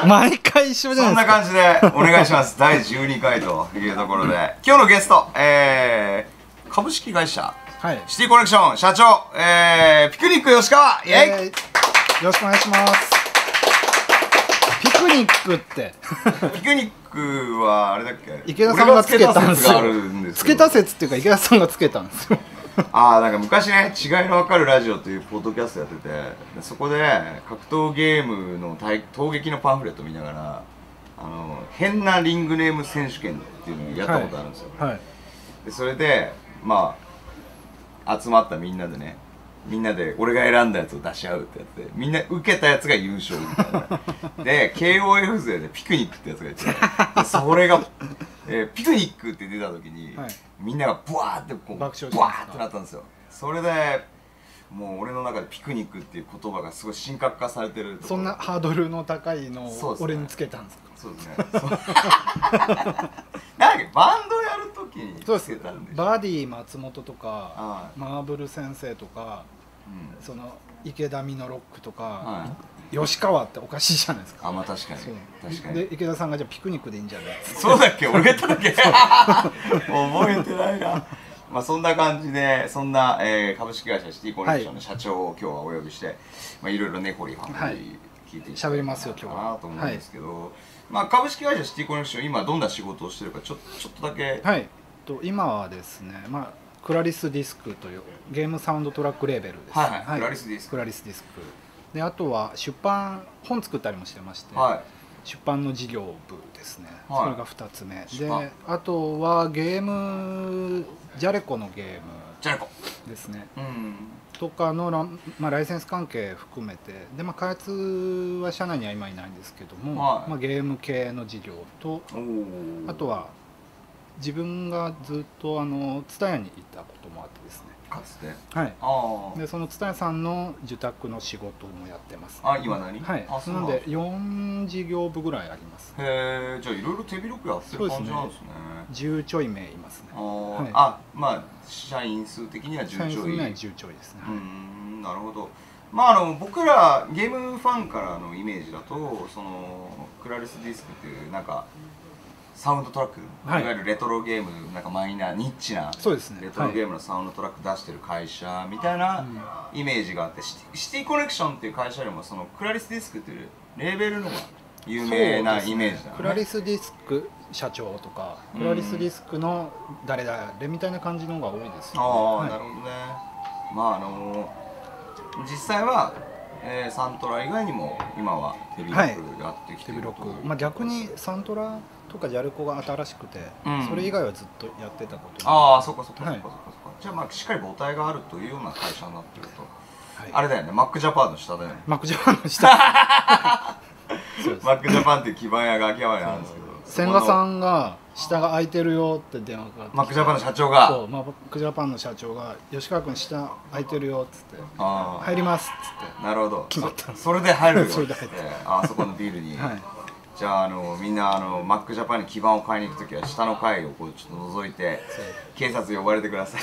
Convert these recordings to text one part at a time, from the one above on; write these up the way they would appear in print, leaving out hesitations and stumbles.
毎回一緒じゃそんないですか。 な感じでお願いします第12回というところで今日のゲスト、株式会社はい。 シティコネクション社長、ピクニック吉川イエイ、 よろしくお願いします。ピクニックってピクニックはあれだっけ、 池田さんがつけたんですよ。つけた説説っていうか池田さんがつけたんですよ。 ああ、なんか昔ね、違いの分かるラジオというポッドキャストやってて、そこで格闘ゲームの闘撃のパンフレット見ながら変なリングネーム選手権っていうのをやったことあるんですよ、 はい。 でそれでまあ集まったみんなでね、みんなで俺が選んだやつを出し合うってやってみんな受けたやつが優勝みたいなで KOF 勢でピクニックってやつがいてでそれが、ピクニックって出た時に、はい、みんながブワーってこう爆笑ブワーってなったんですよ。それでもう俺の中でピクニックっていう言葉がすごい神格化されてる。 そんなハードルの高いのを俺につけたんですか。 そうですね。なんかバンドやるときにつけたんでしょ。 バディ松本とかマーブル先生とか、その池田美濃ロックとか、吉川っておかしいじゃないですか。 あ、まあ確かに。確かに。 で池田さんがじゃあピクニックでいいんじゃない。 そうだっけ、俺が言っただっけ。覚えてないな。まあそんな感じで、そんな株式会社シティコネクションの社長を今日はお呼びして、まあいろいろ根掘り葉掘り聞いていきたいなと思うんですけど、まあ株式会社シティコネクション今どんな仕事をしてるかちょっとだけ。 はい。今はですね、まあクラリスディスクというゲームサウンドトラックレーベルです。 はい。クラリスディスク。 クラリスディスク。であとは出版本作ったりもしてまして、出版の事業部ですね。それが2つ目で、あとはゲームジャレコのゲームですね。とかのまあライセンス関係含めてで、まあ開発は社内には今いないんですけども、まあゲーム系の事業と、あとは自分がずっとTSUTAYAにいたこともあってですね。 かつて。 はい。でそのTSUTAYAさんの受託の仕事もやってます。 あ、今何？ はい。なので4事業部ぐらいあります。 へえ、じゃあいろいろ手広くやってる感じなんですね。 10ちょい名いますね。 あ、まあ社員数的には10ちょい。社員数には 10ちょいですね。 なるほど。まあ僕らゲームファンからのイメージだとそのクラリスディスクっていうなんかサウンドトラック、いわゆるレトロゲームなんかマイナーニッチなレトロゲームのサウンドトラック出してる会社みたいなイメージがあって、シティコネクションっていう会社よりもそのクラリスディスクっていうレーベルのが有名なイメージだね。 クラリスディスク社長とかクラリスディスクの誰々みたいな感じの方が多いですよね。 なるほどね。まあ実際はサントラ以外にも今は手広くやってきてると。 まあ逆にサントラとかジャレコが新しくて、それ以外はずっとやってたこと。 ああ、そっか。じゃあまあしっかり母体があるというような会社になってると、あれだよね、マックジャパンの下だよね。 マックジャパンの下。 マックジャパンっていう基盤屋が秋葉原にあるんですけど、 千賀さんが下が空いてるよって電話が。 マックジャパンの社長が。 そう、マックジャパンの社長が吉川君下空いてるよっつって。入りますっつって。 なるほど。 決まった。 それで入るよ。 それで入って。 あそこのビルに。じゃあみんなマックジャパンに基盤を買いに行くときは下の階をこうちょっと覗いて警察呼ばれてください。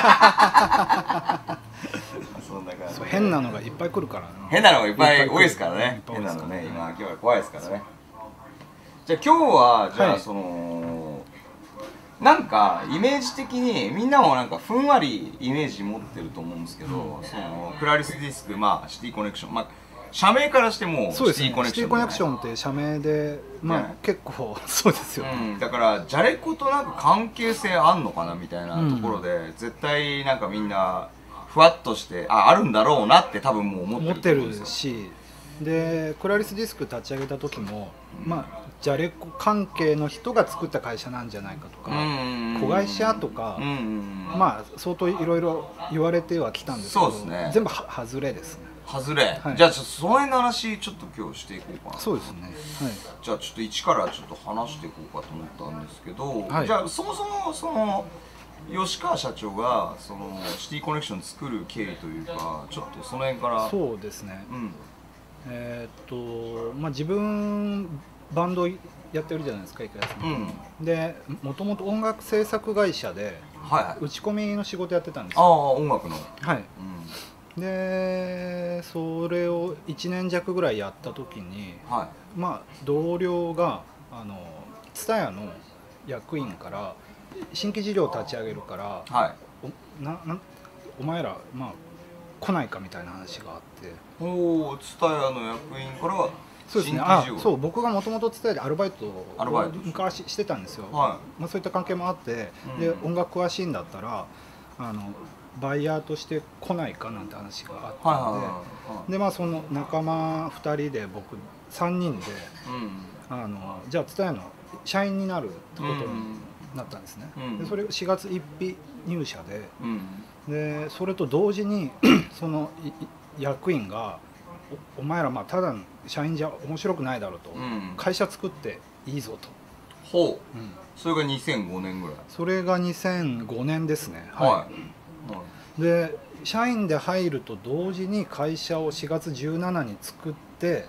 そんな感じ。 変なのがいっぱい来るからね。 変なのがいっぱい多いですからね。変なのね、今今日は怖いですからね。じゃあ今日はじゃあそのなんかイメージ的にみんなもなんかふんわりイメージ持ってると思うんですけど、そのクラリスディスク、まあシティコネクション、まあ社名からしてもシティコネクション、 シティコネクションって社名で、まあ結構そうですよね。 だからジャレコとなんか関係性あんのかなみたいなところで、絶対なんかみんなふわっとしてあるんだろうなって多分もう思ってるし、でクラリスディスク立ち上げた時も、まあジャレコ関係の人が作った会社なんじゃないかとか、子会社とか、まあ相当いろいろ言われてはきたんですけど、全部外れですね。 外れ、じゃあちょっとその辺の話ちょっと今日していこうかな。 そうですね。 じゃあちょっと一からちょっと話していこうかと思ったんですけど、じゃあそもそもその吉川社長がそのシティコネクション作る経緯というか、ちょっとその辺から。 そうですね。まあ自分バンドやってるじゃないですか、池田さん。でもともと音楽制作会社で打ち込みの仕事やってたんですよ。 音楽の。 はい。でそれを1年弱ぐらいやった時に、 まあ同僚がTSUTAYAの役員から新規事業を立ち上げるから、はい、お前らまあ来ないかみたいな話があって、 おお、TSUTAYAの役員からはそうですね、そう僕がもともとTSUTAYAでアルバイトを昔してたんですよ、はい、まあ、そういった関係もあって、で音楽詳しいんだったらバイヤーとして来ないかなんて話があったので、でまあその仲間2人で僕3人で、じゃあTSUTAYAの社員になるってことになったんですね、でそれ4月1日入社で、でそれと同時にその役員がお前らまあただの社員じゃ面白くないだろうと、会社作っていいぞと。 ほう、それが2005年ぐらい。 それが2005年ですね。はい、で社員で入ると同時に会社を4月17に作って、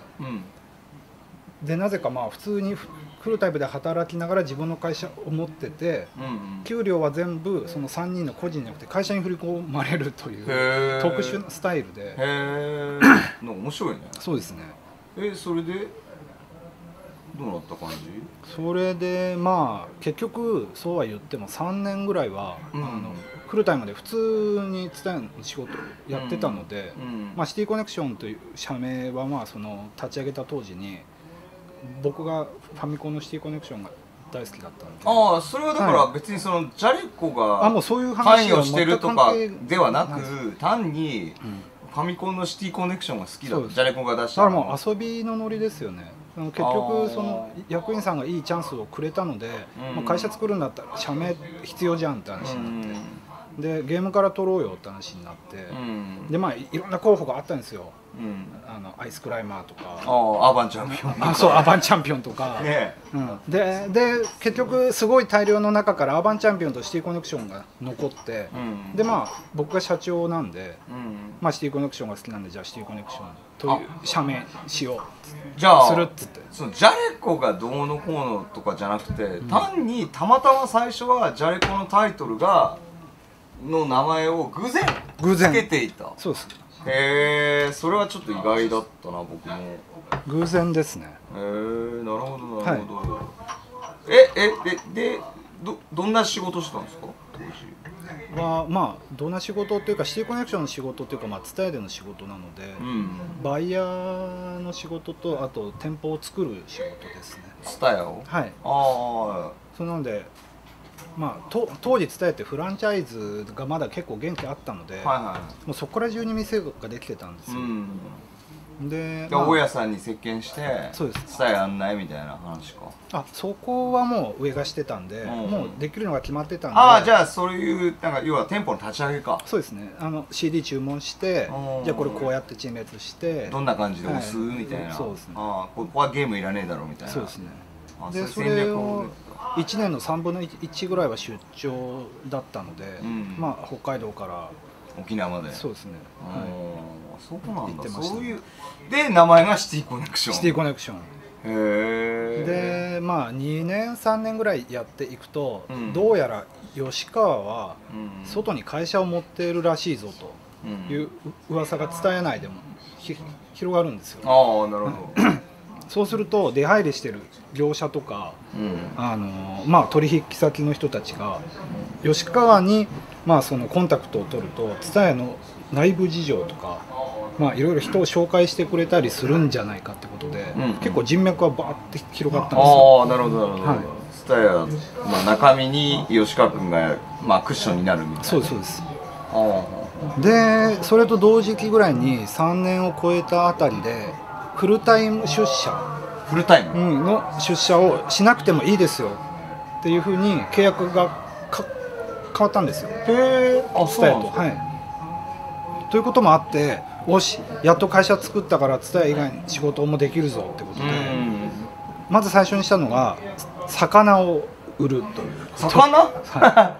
でなぜかまあ普通にフルタイプで働きながら自分の会社を持ってて、給料は全部その3人の個人じゃなくて会社に振り込まれるという特殊なスタイルで。へえ、面白いね。 そうですね。 それでどうなった感じ？ それでまあ結局そうは言っても3年ぐらいは、フルタイムで普通にTSUTAYAの仕事をやってたので、まあ、シティコネクションという社名はまあその立ち上げた当時に僕がファミコンのシティコネクションが大好きだったんで。 ああ、それはだから別にそのジャレコが関与してるとかではなく、単にファミコンのシティコネクションが好きだと、ジャレコが出した。 だからもう遊びのノリですよね。結局その役員さんがいいチャンスをくれたので、会社作るんだったら社名必要じゃんって話になって、でゲームから取ろうよって話になって、でまあいろんな候補があったんですよ。アイスクライマーとか、 アバンチャンピオン、 そうアバンチャンピオンとか、で結局すごい大量の中からアバンチャンピオンとシティコネクションが残って、でまあ僕が社長なんで、まあシティコネクションが好きなんで、じゃあシティコネクションという社名しよう、じゃあするっつって、 そのジャレコがどうのこうのとかじゃなくて、単にたまたま最初はジャレコのタイトルがの名前を偶然つけていた。 そうです。 へえ、それはちょっと意外だったな、僕も。 偶然ですね。 へえ、なるほどなるほど。でどんな仕事してたんですか、当時は。まあどんな仕事っていうか、シティコネクションの仕事っていうか、まあTSUTAYAでの仕事なので、バイヤーの仕事と、あと店舗を作る仕事ですね。 TSUTAYAを。はい。ああ。 そうなので、まあ、当時TSUTAYAってフランチャイズがまだ結構元気あったので、もうそこら中に店ができてたんですよ。 で、大家さんに接見してTSUTAYA案内みたいな話か。 そこはもう上がしてたんで、もうできるのが決まってたんで。 じゃあそういうなんか要は店舗の立ち上げか。 そうですね。CD 注文して、じゃあこれこうやって陳列して、 どんな感じで押すみたいな。そうですね。ここはゲームいらねえだろみたいな。 そうですね。でそれを1年の3分の1ぐらいは出張だったので、まあ北海道から沖縄まで。 そうですね。 そうなんだ。そういうで名前がシティコネクション。 シティコネクション。 へえ。でまあ2年3年ぐらいやっていくと、どうやら吉川は外に会社を持っているらしいぞという噂が伝えないでも広がるんですよ。 ああ、なるほど。 そうすると出入りしてる業者とか、まあ取引先の人たちが吉川にまあそのコンタクトを取るとTSUTAYAの内部事情とか、まあいろいろ人を紹介してくれたりするんじゃないかってことで、結構人脈はバーって広がったんですよ。 ああ、なるほどなるほど。TSUTAYA、まあ中身に吉川君がまあクッションになるみたいな。 そうですそうです。でそれと同時期ぐらいに3年を超えたあたりでフルタイム出社の出社をしなくてもいいですよっていうふうに契約が変わったんですよ。 へー、 TSUTAYAと。はい。ということもあって、よしやっと会社作ったからTSUTAYA以外に仕事もできるぞってことで、まず最初にしたのが魚を売るという。 魚？はい。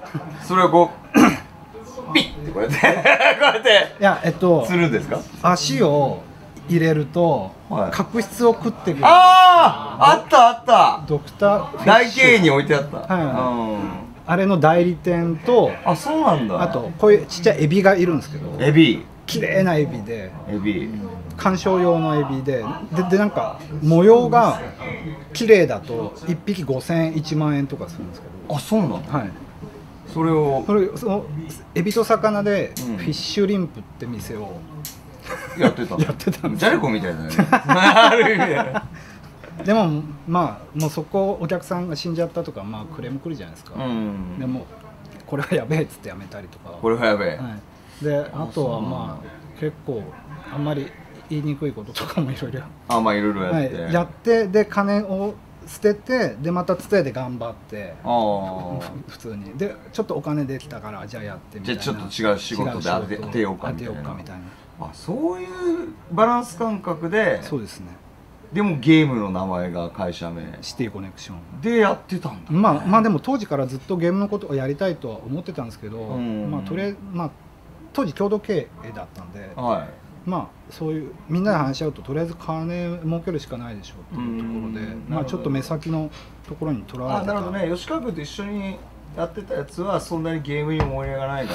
それをこうピッってこうやっていやするんですか？ 足を入れると角質を食ってくる。 あったあった。 ドクター大経営に置いてあった。 あれの代理店と、 そうなんだ。 あとこういうちっちゃいエビがいるんですけど、 エビ綺麗なエビで、 エビ観賞用のエビで、なんか模様が綺麗だと1匹5000円1万円とかするんですけど。 あ、そうなの。 はい。 そのエビと魚でフィッシュリンプって店をやってたやってたんです。 ジャレコみたいだね。ある意味でもまあもうそこお客さんが死んじゃったとか、まあクレーム来るじゃないですか。でもこれはやべえっつってやめたりとか。 これはやべえ。 はい、であとはまあ結構あんまり言いにくいこととかもいろいろ。 まあいろいろやって。 はい、やってで金を捨ててでまたツテで頑張って普通にでちょっとお金できたからじゃあやってみたいな。 じゃあちょっと違う仕事で当てようかみたいな。そういうバランス感覚で。 そうですね。 でもゲームの名前が会社名シティコネクションでやってたんだ、ね、 まあでも当時からずっとゲームのことをやりたいとは思ってたんですけど、まあとりあえずまあ当時共同経営だったんで、はい、まあそういうみんなで話し合うととりあえず金儲けるしかないでしょうっていうところで、まあちょっと目先のところにとらわれてた。 なるほどね。吉川君と一緒にやってたやつはそんなにゲームに盛り上がないから、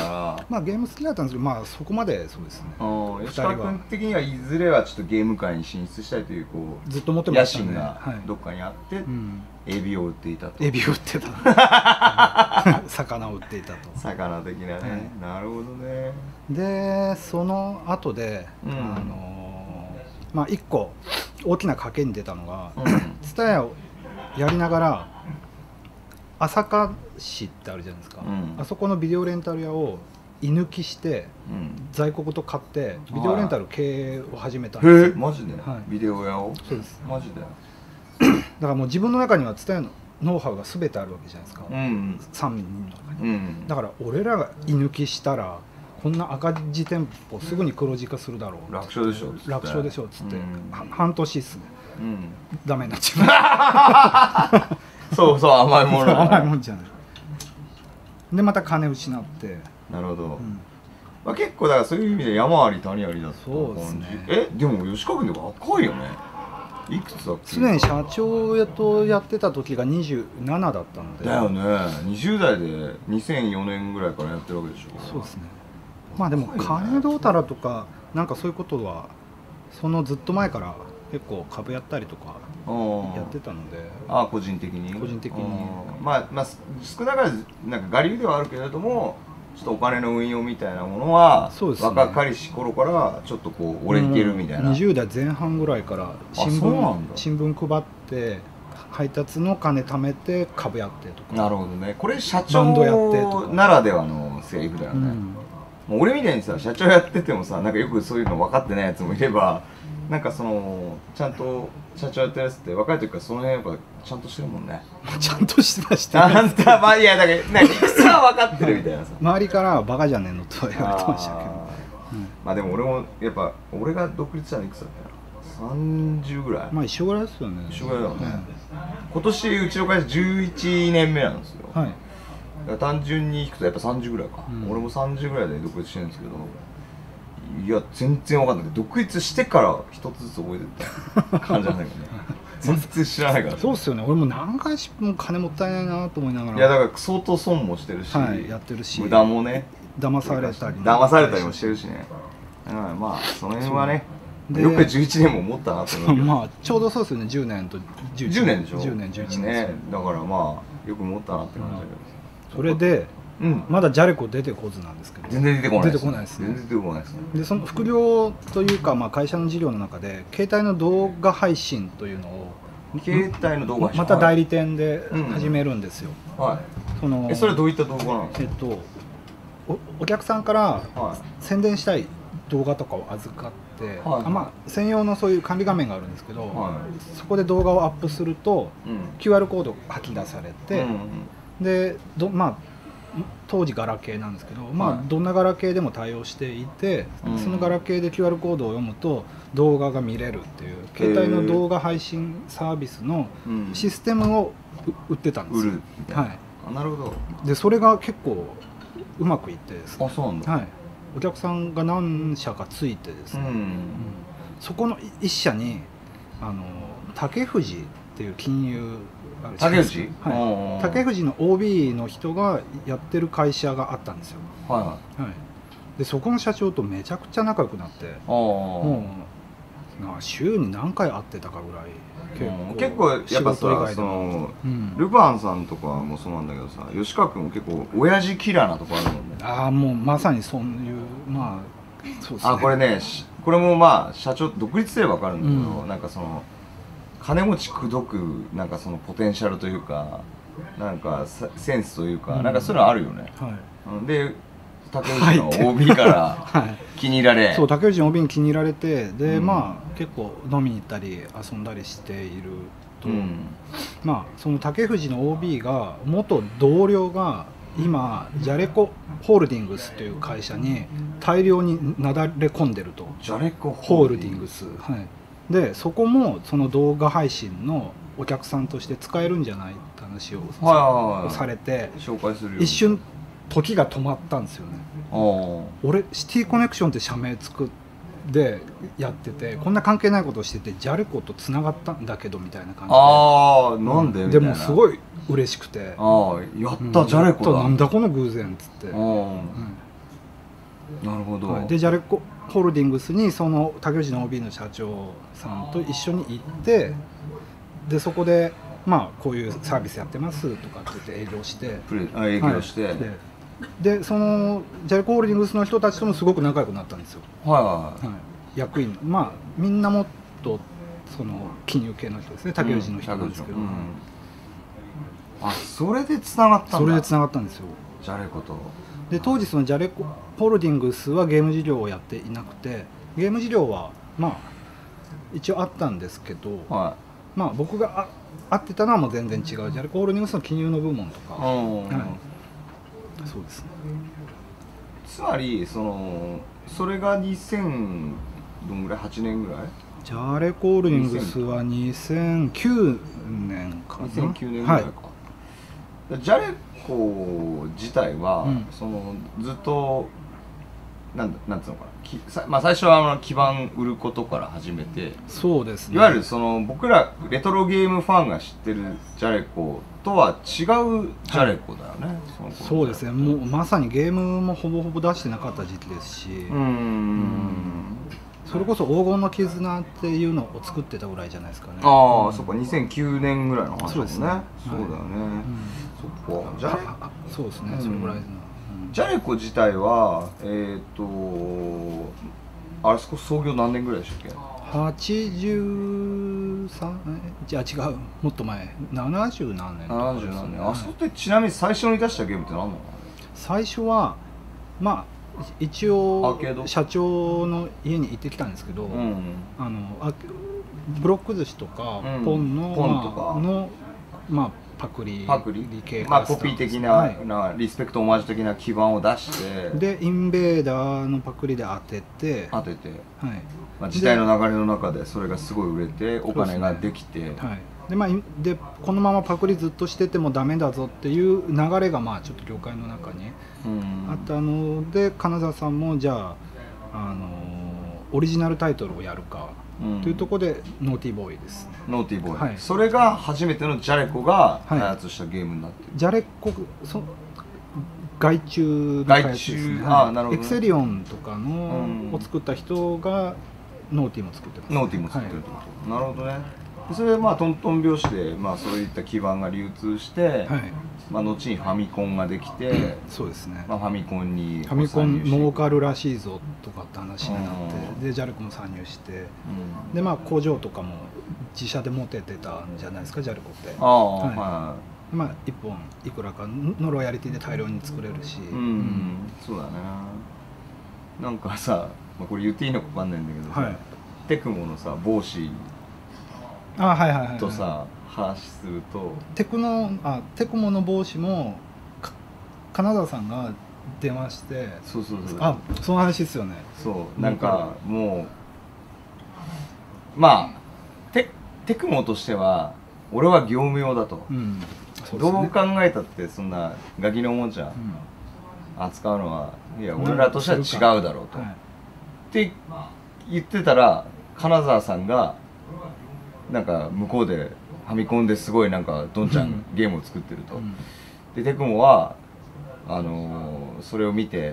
まあゲーム好きだったんですけど、まあそこまでそうですね。 吉川君的にはいずれはちょっとゲーム界に進出したいというこうずっと思ってましたね。 野心がどっかにあって、エビを売っていたと。 エビを売ってた。魚を売っていたと。 魚的なね。なるほどね。 でその後で、まあ一個大きな賭けに出たのが、TSUTAYAをやりながら朝霞市ってあるじゃないですか、あそこのビデオレンタル屋を居抜きして、在庫ごと買ってビデオレンタル経営を始めたんですよ。 マジで、ビデオ屋を。 そうです。 マジでだからもう自分の中にはTSUTAYAのノウハウが全てあるわけじゃないですか、3人の中に、だから俺らが居抜きしたらこんな赤字店舗すぐに黒字化するだろう。 楽勝でしょ。 楽勝でしょっつって、半年っすね、ダメになっちゃう。 そうそう、甘いもの甘いもんじゃない。でまた金失って。 なるほど、まあ結構だからそういう意味で山あり谷ありだった感じ。そうですね。でも吉川君でも若いよね。いくつだっけ。 常に社長とやってた時が27だったので。 だよね。20代で2004年ぐらいからやってるわけでしょ。 そうですね。まあでも金どうたらとかなんかそういうことはそのずっと前から結構株やったりとかやってたので。 個人的に。 個人的に。 まあ少なからずなんか我流ではあるけれども、ちょっとお金の運用みたいなものは、若かりし頃からちょっとこう俺いけるみたいな。 20代前半ぐらいから新聞配って配達の金貯めて株やってとか。 なるほどね。これ社長ならではのセリフだよね。もう俺みたいにさ社長やっててもさ、なんかよくそういうの分かってないやつもいれば、なんかそのちゃんと社長やってるやつって若い時からその辺やっぱちゃんとしてるもんね。 ちゃんとしてました。 あんたまあいやだからなんかいくつは分かってるみたいなさ。 周りからバカじゃねえのと言われてましたけど。 まあでも俺もやっぱ俺が独立したのいくつだったの？30ぐらい。 まあ一緒ぐらいですよね。 一緒ぐらいだもんね。今年うちの会社11年目なんですよ。はい。単純にいくとやっぱ30ぐらいか。俺も30ぐらいで独立してるんですけど。いや全然わかんないけど独立してから一つずつ覚えてった感じなんだけどね。全然知らないから。 そうっすよね。俺も何回も金もったいないなと思いながら。 いやだから相当損もしてるし、 やってるし、 無駄もね、 騙されたりもしてるしね。まあその辺はね、よく11年も持ったなと思う。 まあちょうどそうですよね。10年と 10年でしょ。 10年11年ね。だからまあよく持ったなって感じだけど。それで。まだジャレコ出てこずなんですけど、 全然出てこないですね。 全然出てこないですね。 でその副業というか、まあ会社の事業の中で携帯の動画配信というのをまた代理店で始めるんですよ。 はい。それどういった動画なんですか？ お客さんから宣伝したい動画とかを預かって、まあ専用のそういう管理画面があるんですけど、そこで動画をアップすると QR コードが吐き出されて、でまあ当時ガラケーなんですけど、まあどんなガラケーでも対応していて、そのガラケーで QR コードを読むと動画が見れるっていう携帯の動画配信サービスのシステムを売ってたんですよ。はい。 なるほど。 でそれが結構うまくいってですね。 そうなんだ。 はい。お客さんが何社かついてですね、そこの一社に竹藤っていう金融竹藤？ 竹藤の OB の人がやってる会社があったんですよ。 はい。 でそこの社長とめちゃくちゃ仲良くなって、もう週に何回会ってたかぐらい。 結構やっぱさ、そのルパンさんとかもそうなんだけどさ、吉川君も結構親父キラーなとこあるもんね。 ああ、もうまさにそういう、まあそうですね。 これね、これもまあ社長独立すれば分かるんだけど、なんかその金持ち口説くなんかそのポテンシャルというか、なんかセンスというか、なんかそういうのあるよね。で竹内の OB から気に入られ、 そう、竹内の OB に気に入られて、でまあ結構飲みに行ったり遊んだりしていると、まあその竹藤の OB が元同僚が今ジャレコホールディングスという会社に大量になだれ込んでると。 ジャレコホールディングス、でそこもその動画配信のお客さんとして使えるんじゃないって話をされて、 紹介するよ。 一瞬時が止まったんですよね。俺シティコネクションって社名作ってやってて、こんな関係ないことをしててジャレコとつながったんだけどみたいな感じで、 なんででもすごい嬉しくて、 やったジャレコだ、 なんだこの偶然っつって、 なるほど。 でジャレコホールディングスにその竹内の OB の社長さんと一緒に行って、でそこでまあこういうサービスやってますとかって言って営業して、でそのジャレコホールディングスの人たちともすごく仲良くなったんですよ。役員、まあみんなもっとその金融系の人ですね、竹内の人なんですけど、 それでつながったんだ。 それでつながったんですよ、 ジャレコと。 で当時そのジャレコホールディングスはゲーム事業をやっていなくて、ゲーム事業はまあ一応あったんですけど、まあ僕が会ってたのはもう全然違うジャレコホールディングスの金融の部門とか、そうですね。 つまりそれが2000どんぐらい8年ぐらい。 ジャレコホールディングスは2009年かな。 2009年ぐらいか。ジャレコ自体は、ずっとなんつうのかな、まあ最初は基盤売ることから始めて、 そうですね。 いわゆる僕らレトロゲームファンが知ってるジャレコとは違うジャレコだよね。 そうですね。もうまさにゲームもほぼほぼ出してなかった時期ですし、それこそ黄金の絆っていうのを作ってたぐらいじゃないですかね。 そっか、2009年ぐらいの話だもんね。 そうですね。 そうだよね。そっか。ジャレそうですね。それぐらいの。 ジャレコ自体はあそこ創業何年ぐらいでしたっけ ？83じゃあ違う、もっと前、70何年とかですね。 70何年。あそこってちなみに最初に出したゲームって何なの？ 最初はまあ一応社長の家に行ってきたんですけど、ブロック寿司とかポンのまあパクリ系、 まあコピー的なリスペクトオマージュ的な基盤を出して、 でインベーダーのパクリで当てて、 まあ時代の流れの中でそれがすごい売れてお金ができて、 でまあでこのままパクリずっとしててもダメだぞっていう流れがまあちょっと業界の中にあったので、金沢さんもじゃあオリジナルタイトルをやるかというところでノーティーボーイですね。 ノーティーボーイ、それが初めてのジャレコが開発したゲームになってる。 ジャレコ外注の開発ですね。エクセリオンとかのを作った人がノーティーも作ってます。 ノーティーも作ってるってこと。なるほどね。それでまあトントン拍子でまあそういった基盤が流通して、まあ後にファミコンができて、 そうですね。 まあファミコンノーカルらしいぞとかって話になって、でジャレコも参入して、でまあ工場とかも自社で持ててたんじゃないですか、ジャレコって。まあ1本いくらかのロイヤリティで大量に作れるし。 そうだね。なんかさ、これ言っていいのか分かんないんだけどさ、テクモのさ帽子とさ話すると、テクモの帽子も金沢さんが電話して、その話ですよね。 そうなんかもうまあテクモとしては俺は業務用だと、どう考えたってそんなガキのおもちゃ扱うのはいや俺らとしては違うだろうと、って言ってたら金沢さんがなんか向こうでファミコンですごいなんかどんちゃんゲームを作ってると、でテクモはそれを見て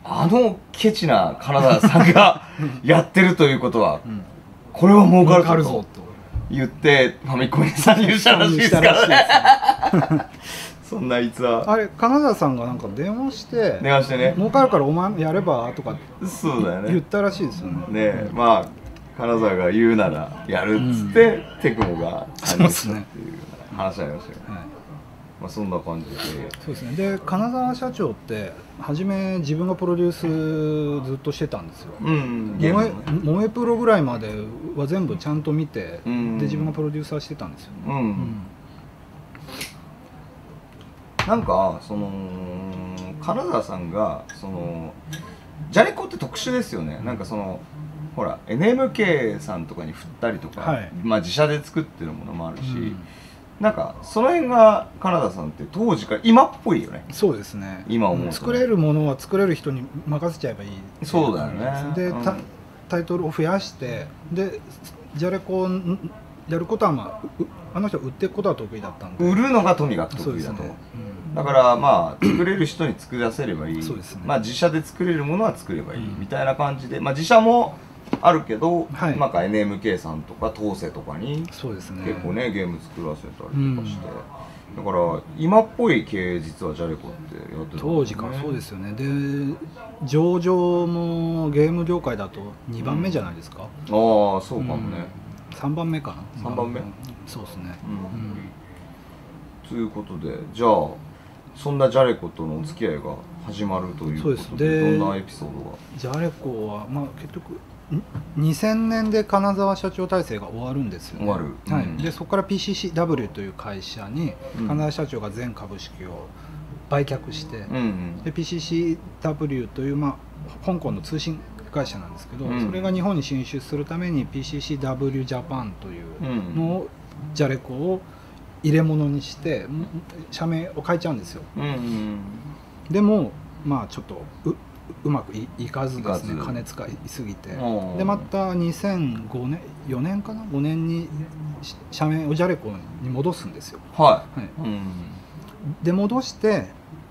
ケチな金沢さんがやってるということは、これは儲かるぞと言ってファミコンに参入したらしいですからね。そんな逸話。 あれ金沢さんがなんか電話してね、 儲かるからお前やればとかそうだよね言ったらしいですよね。 ね、まあ金沢が言うならやるっつって、テクモが参入したっていう話ありましたよね。まあそんな感じで。 そうですね。で金沢社長って初め自分がプロデュースずっとしてたんですよ。萌えプロぐらいまでは全部ちゃんと見て、で自分がプロデューサーしてたんですよね。 なんかその金沢さんがそのジャレコって特殊ですよね。なんかそのほら NMK さんとかに振ったりとか、まあ自社で作ってるものもあるし、なんかその辺が金沢さんって当時から今っぽいよね。 そうですね。 今思うと作れるものは作れる人に任せちゃえばいい。 そうだよね。 で、タイトルを増やしてでジャレコやることはまああの人は売っていくことは得意だったんで。 売るのがとにかく得意だと。だからまあ作れる人に作らせればいい。まあ自社で作れるものは作ればいいみたいな感じで、まあ自社もあるけど、なんか NMK さんとか東勢とかに結構ねゲーム作らせたりとかして、だから今っぽい系実はジャレコってやってた当時からそうですよね。で上場もゲーム業界だと2番目じゃないですか。 ああそうかもね。 3番目かな。 3番目。 そうですね。 ということでじゃあそんなジャレコとのお付き合いが始まるということで、どんなエピソードが。 ジャレコはまあ結局2000年で金沢社長体制が終わるんですよね。はい。でそこから PCCW という会社に金沢社長が全株式を売却して、で PCCW というまあ香港の通信会社なんですけど、それが日本に進出するために PCCW ジャパンというのをジャレコを入れ物にして社名を変えちゃうんですよ。でもまあちょっとうまくいかずですね、金使いすぎて、でまた2005年4年かな5年に社名をジャレコに戻すんですよ。で戻して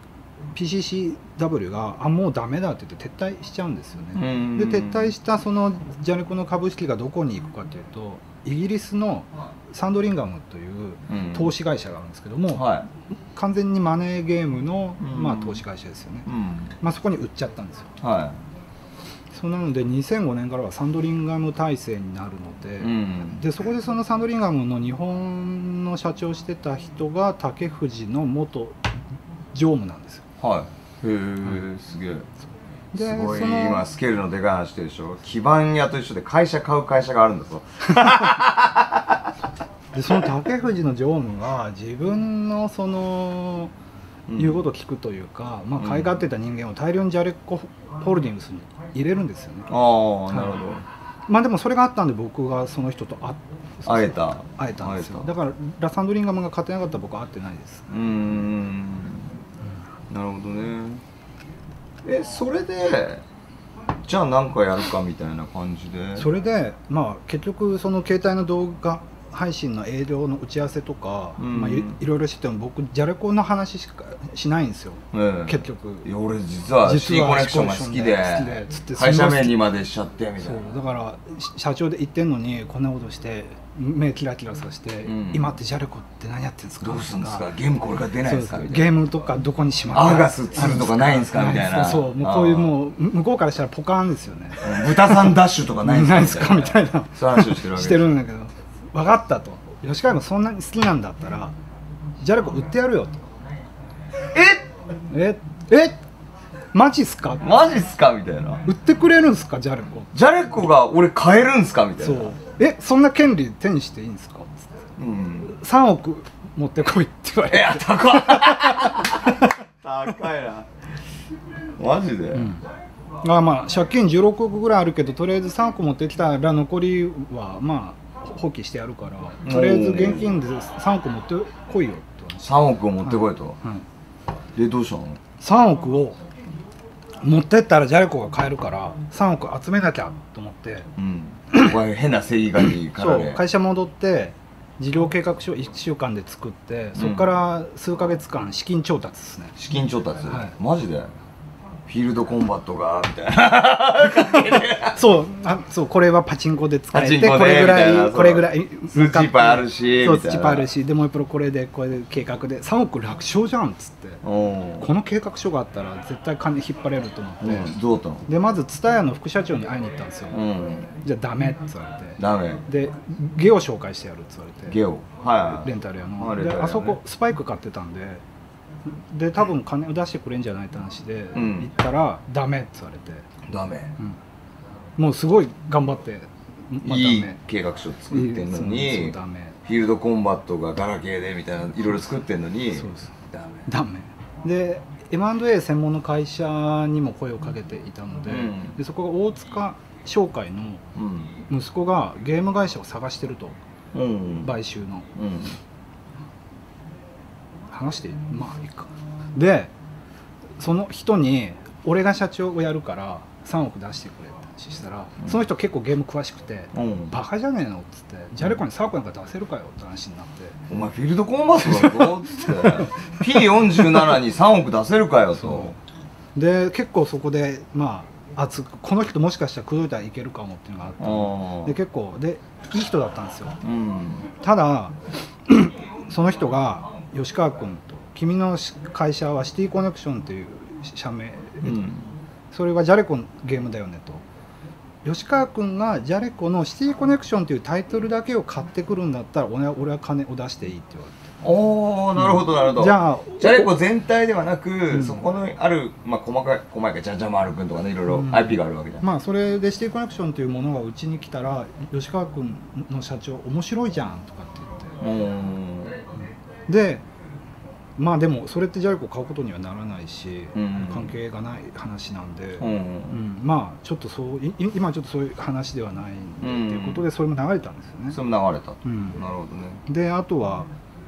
PCCW がもうダメだって言って撤退しちゃうんですよね。で撤退したそのジャレコの株式がどこに行くかというとイギリスのサンドリンガムという投資会社があるんですけども、完全にマネーゲームのまあ投資会社ですよね。まあそこに売っちゃったんですよ。そうなので2005年からはサンドリンガム体制になるので、でそこでそのサンドリンガムの日本の社長をしてた人が竹藤の元常務なんですよ。 へえ、すげえ。すごい今スケールのでかい話してるでしょ。基盤屋と一緒で会社買う会社があるんだぞ。 でその竹藤の常務が自分のその言うことを聞くというか、まあ買い勝ってた人間を大量にジャレコホールディングスに入れるんですよね。 ああ、なるほど。 まあでもそれがあったんで僕がその人と会えたんですよ。だからラサンドリンガムが勝てなかったら僕は会ってないです。 なるほどね。それでじゃあ何かやるかみたいな感じで。それでまあ結局その携帯の動画配信の営業の打ち合わせとか、まあいろいろしてても僕ジャレコの話しかしないんですよ。結局。 いや俺実はシティコネクションが好きで会社名にまでしちゃってみたいな。 だから社長で言ってんのにこんなことして目キラキラさせて、今ってジャレコって何やってんですか。 どうするんですか。ゲームこれから出ないですか。 ゲームとかどこにしまう。 アーガス2とかないんですかみたいな。 そうもうこういうもう向こうからしたらポカーンですよね。 豚さんダッシュとかないんですかみたいな。 そういう話をしてるわけ。 してるんだけど。分かったと。吉川君そんなに好きなんだったらジャレコ売ってやるよと。マジっすかマジっすかみたいな。 売ってくれるんすかジャレコ。 ジャレコが俺買えるんすかみたいな。そうそんな権利手にしていいんですか。3億持ってこいって言われて。 高い高いなマジで。 まあ借金16億ぐらいあるけどとりあえず3億持ってきたら残りはまあ放棄してやるからとりあえず現金で3億持ってこいよと。 3億を持ってこいと。でどうしたの。 3億を持ってったらジャレコが買えるから3億集めなきゃと思って、 これ変な正義感にからね。 そう会社戻って事業計画書1週間で作ってそこから数ヶ月間資金調達ですね。 資金調達、マジでフィールドコンバットがみたいなそうこれはパチンコで使えてこれぐらい数値いっぱいあるし数値いっぱいあるしでもう一方これで計画で3億楽勝じゃんっつってこの計画書があったら絶対金引っ張れると思って、 どうだったのでまずTSUTAYAの副社長に会いに行ったんですよ、じゃあダメって言われてダメでゲオ紹介してやるって言われてゲオレンタル屋のであそこスパイク買ってたんで多分金を出してくれんじゃないって話で行ったらダメって言われてダメ、 もうすごい頑張っていい計画書作ってんのにフィールドコンバットがガラケーでみたいないろいろ作ってんのにダメで M&A 専門の会社にも声をかけていたので、そこが大塚商会の息子がゲーム会社を探してると、買収の、話してまあいいかでその人に俺が社長をやるから3億出してくれって話したら、その人結構ゲーム詳しくてバカじゃねえのっつってジャレコに3億なんか出せるかよって話になってお前フィールドコンバットだぞっつって P47 に3億出せるかよとで結構そこでまあ熱くこの人もしかしたら口説いたらいけるかもっていうのがあってで結構でいい人だったんですよ、ただその人が吉川君と君の会社はシティコネクションという社名、それがジャレコのゲームだよねと吉川君がジャレコのシティコネクションというタイトルだけを買ってくるんだったら俺は金を出していいって言われておおなるほどなるほど、 じゃあジャレコ全体ではなく、そこのある、まあ、細かいジャジャマール君とかねいろいろ IP があるわけじゃん、 まあそれでシティコネクションというものがうちに来たら吉川君の社長面白いじゃんとかって言ってでまあでもそれってジャレコを買うことにはならないし、関係がない話なんで、まあちょっと今ちょっとそういう話ではないんで、っていうことでそれも流れたんですよね。 それも流れたと、なるほどね。 であとは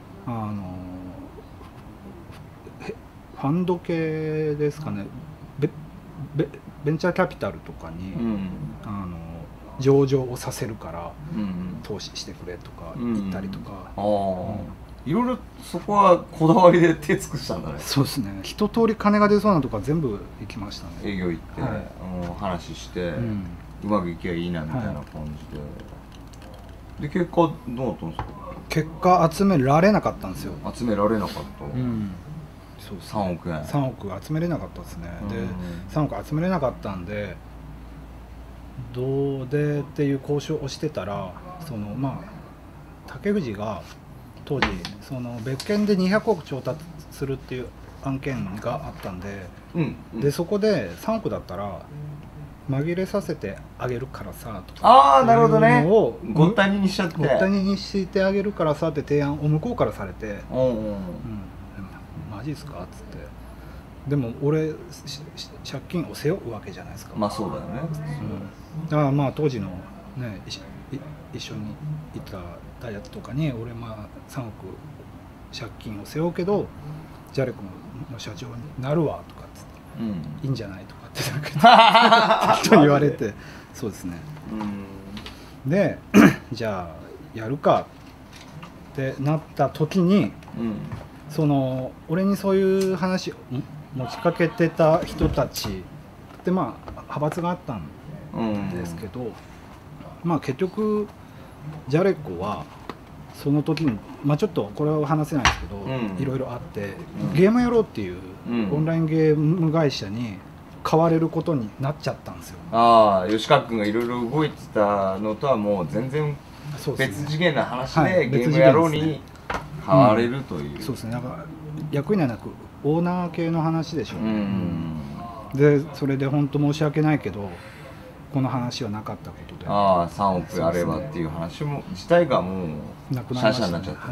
ファンド系ですかね、ベンチャーキャピタルとかに、上場をさせるから、投資してくれとか言ったりとか、 いろいろそこはこだわりで手尽くしたんだね。 そうですね、一通り金が出そうなとか全部行きましたね。 営業行って、話して、うまくいけばいいなみたいな感じで、で結果どうなったんですか？ 結果集められなかったんですよ。 集められなかった、 そうですね、3億円 3億集めれなかったですね。で3億集めれなかったんでどうでっていう交渉をしてたらまあ竹藤が当時別件で200億調達するっていう案件があったんで、でそこで3億だったら紛れさせてあげるからさとかなるほどねごったににしちゃってごったににしてあげるからさって提案を向こうからされてマジですかっつってでも俺借金を背負うわけじゃないですか。 まあそうだよね、 だからまあ当時のね一緒にいたやつとかに俺まあ3億借金を背負うけどジャレコの社長になるわとかっつって、いいんじゃないとかって言われてそうですね、でじゃあやるかってなった時に、俺にそういう話を持ちかけてた人たちってまあ派閥があったんですけど、まあ結局ジャレコはその時にまあちょっとこれは話せないですけど、いろいろあってゲームやろうっていうオンラインゲーム会社に買われることになっちゃったんですよ。 吉川君がいろいろ動いてたのとはもう全然別次元な話でゲームやろうに買われるという。 そうですね、なんか役員ではなくオーナー系の話でしょうね。でそれで本当申し訳ないけどこの話はなかったことで 3億あればっていう話も自体がもうなくなりましたね。 シャンシャンになっちゃった、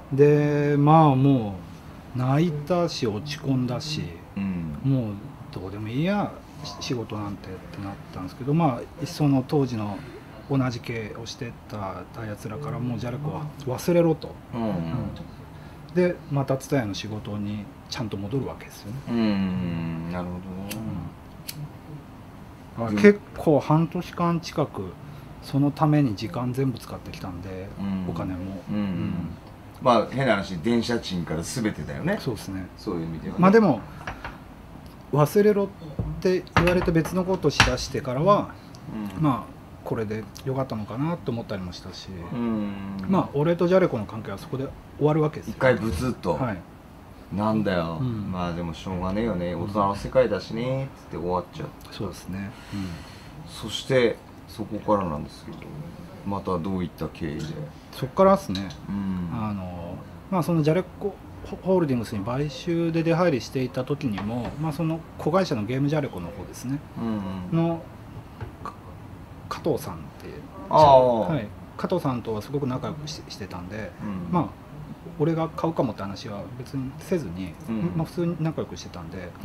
でまあもう泣いたし落ち込んだし、もうどうでもいいや仕事なんてってなったんですけど、まあその当時の同じ系をしてたやつらからもうジャレコは忘れろと、でまたTSUTAYAの仕事にちゃんと戻るわけですよね。 なるほどね。 結構半年間近くそのために時間全部使ってきたんで、お金も、 まあ変な話電車賃から全てだよね。 そうですね。 そういう意味では、ね、 まあでも忘れろって言われて別のことをしだしてからは、まあこれで良かったのかなと思ったりもしたし、まあ俺とジャレコの関係はそこで終わるわけですよ。 一回ブツッと、なんだよ、まあでもしょうがねえよね、大人の世界だしねっつって終わっちゃう。 そうですね。 そしてそこからなんですけど、またどういった経緯で？ そこからですね、まあそのジャレコホールディングスに買収で出入りしていた時にも、まあその子会社のゲームジャレコの方ですね、の加藤さんっていう、加藤さんとはすごく仲良くしてたんで、まあ俺が買うかもって話は別にせずに、まあ普通に仲良くしてたんで、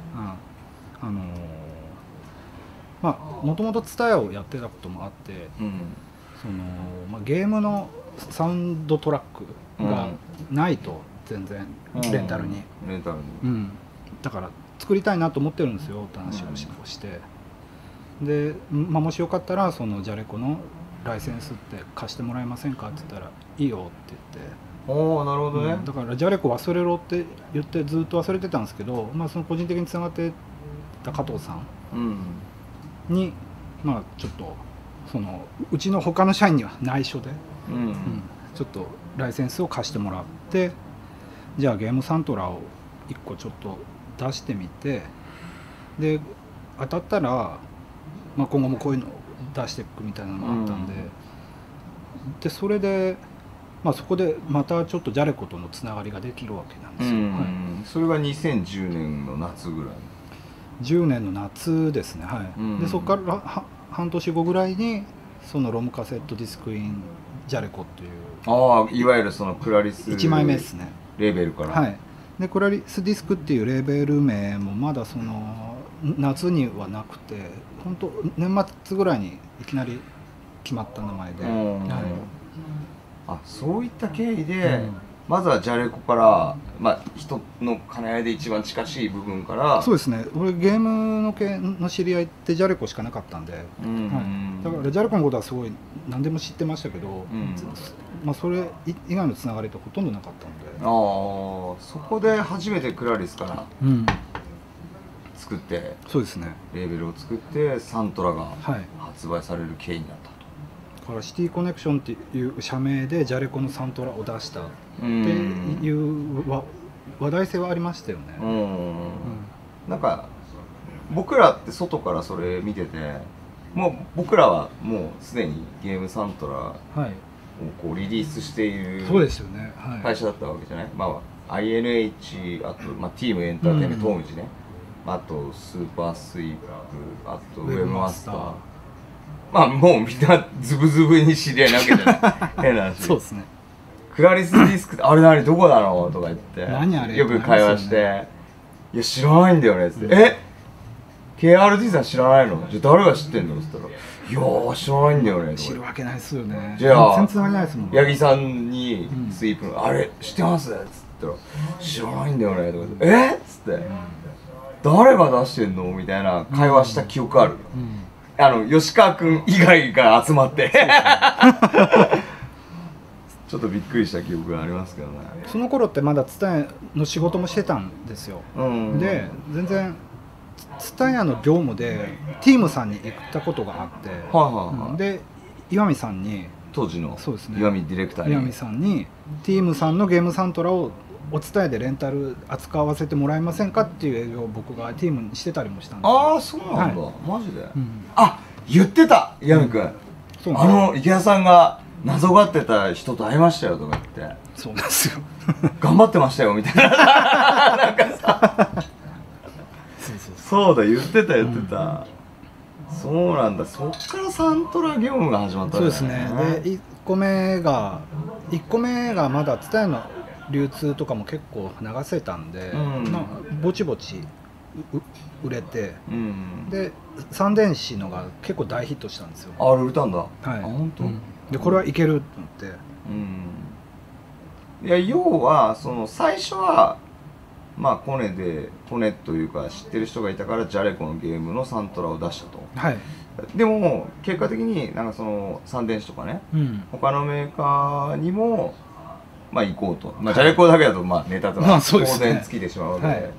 まあもともとTSUTAYAをやってたこともあって、そのまあゲームのサウンドトラックがないと全然レンタルに、だから作りたいなと思ってるんですよって話をして。で、まあ、もしよかったらそのジャレコのライセンスって貸してもらえませんかって言ったらいいよって言って、 おお、なるほどね、 だからジャレコ忘れろって言ってずっと忘れてたんですけど、まあ、その個人的につながってた加藤さんに、まあちょっとそのうちの他の社員には内緒で、ちょっとライセンスを貸してもらって、じゃあゲームサントラを1個ちょっと出してみて、で当たったらまあ、今後もこういうのを出していくみたいなのがあったんで、でそれで、まあ、そこでまたちょっとジャレコとのつながりができるわけなんですよ。 それが2010年の夏ぐらい。 10年の夏ですね。でそこから半年後ぐらいにそのロムカセットディスクインジャレコっていう、 いわゆるそのクラリス 1枚目ですね、 レーベルから。 でクラリスディスクっていうレーベル名もまだその夏にはなくて、本当年末ぐらいにいきなり決まった名前で、 そういった経緯で、まずはジャレコから、まあ人の兼ね合いで一番近しい部分から。そうですね、俺ゲームの系の知り合いってジャレコしかなかったんで、だからジャレコのことはすごい何でも知ってましたけど、まあそれ以外のつながりってほとんどなかったんで、 そこで初めてクラリスから作って、 そうですね、 レーベルを作ってサントラが発売される経緯になったと。 だからシティコネクションっていう社名でジャレコのサントラを出したっていう話題性はありましたよね。 なんか僕らって外からそれ見てて、もう僕らはもうすでにゲームサントラをこうリリースしている会社だったわけじゃない。まあ INH、あと、まあ、ティームエンターテインメント、トームジね、あとスーパースイープ、あとウェブマスター、まあもうみんなズブズブに知り合いなわけじゃない変な話。 そうですね。 クラリスディスクってあれ何どこなのとか言って何あれよく会話して、いや知らないんだよねっつって、KRD さん知らないの？じゃあ誰が知ってんのっつったら、いやー知らないんだよね。 知るわけないですよね。 じゃあ全然つながりないですもん。 八木さんにスイープのあれ知ってますっつったら、知らないんだよねとか言って、っつって、誰が出してんのみたいな会話した記憶ある。吉川君以外が集まってちょっとびっくりした記憶がありますけどね。 その頃ってまだTSUTAYAの仕事もしてたんですよ。で全然TSUTAYAの業務でティームさんに行ったことがあって、で岩見さんに、 当時のそうですね、 岩見ディレクターに、 岩見さんにティームさんのゲームサントラをおTSUTAYAでレンタル扱わせてもらえませんかっていう営業を僕がティームにしてたりもしたんですよ。 そうなんだ、マジで。言ってた岩見君、池田さんが謎がってた人と会いましたよとか言って。 そうなんですよ頑張ってましたよみたいななんかさそうだ言ってた、そうなんだ。そっからサントラ業務が始まったんだね。 そうですね。で1個目がまだTSUTAYAの流通とかも結構流せたんで、ぼちぼち売れて、で三電子のが結構大ヒットしたんですよ。 あれ売れたんだ。 本当。でこれはいけると思って。 いや要はその最初はまあコネというか知ってる人がいたからジャレコのゲームのサントラを出したと。でも結果的になんかその三電子とかね、他のメーカーにもまあ行こうと、ジャレコだけだとまあネタとか当然尽きてしまうわけで、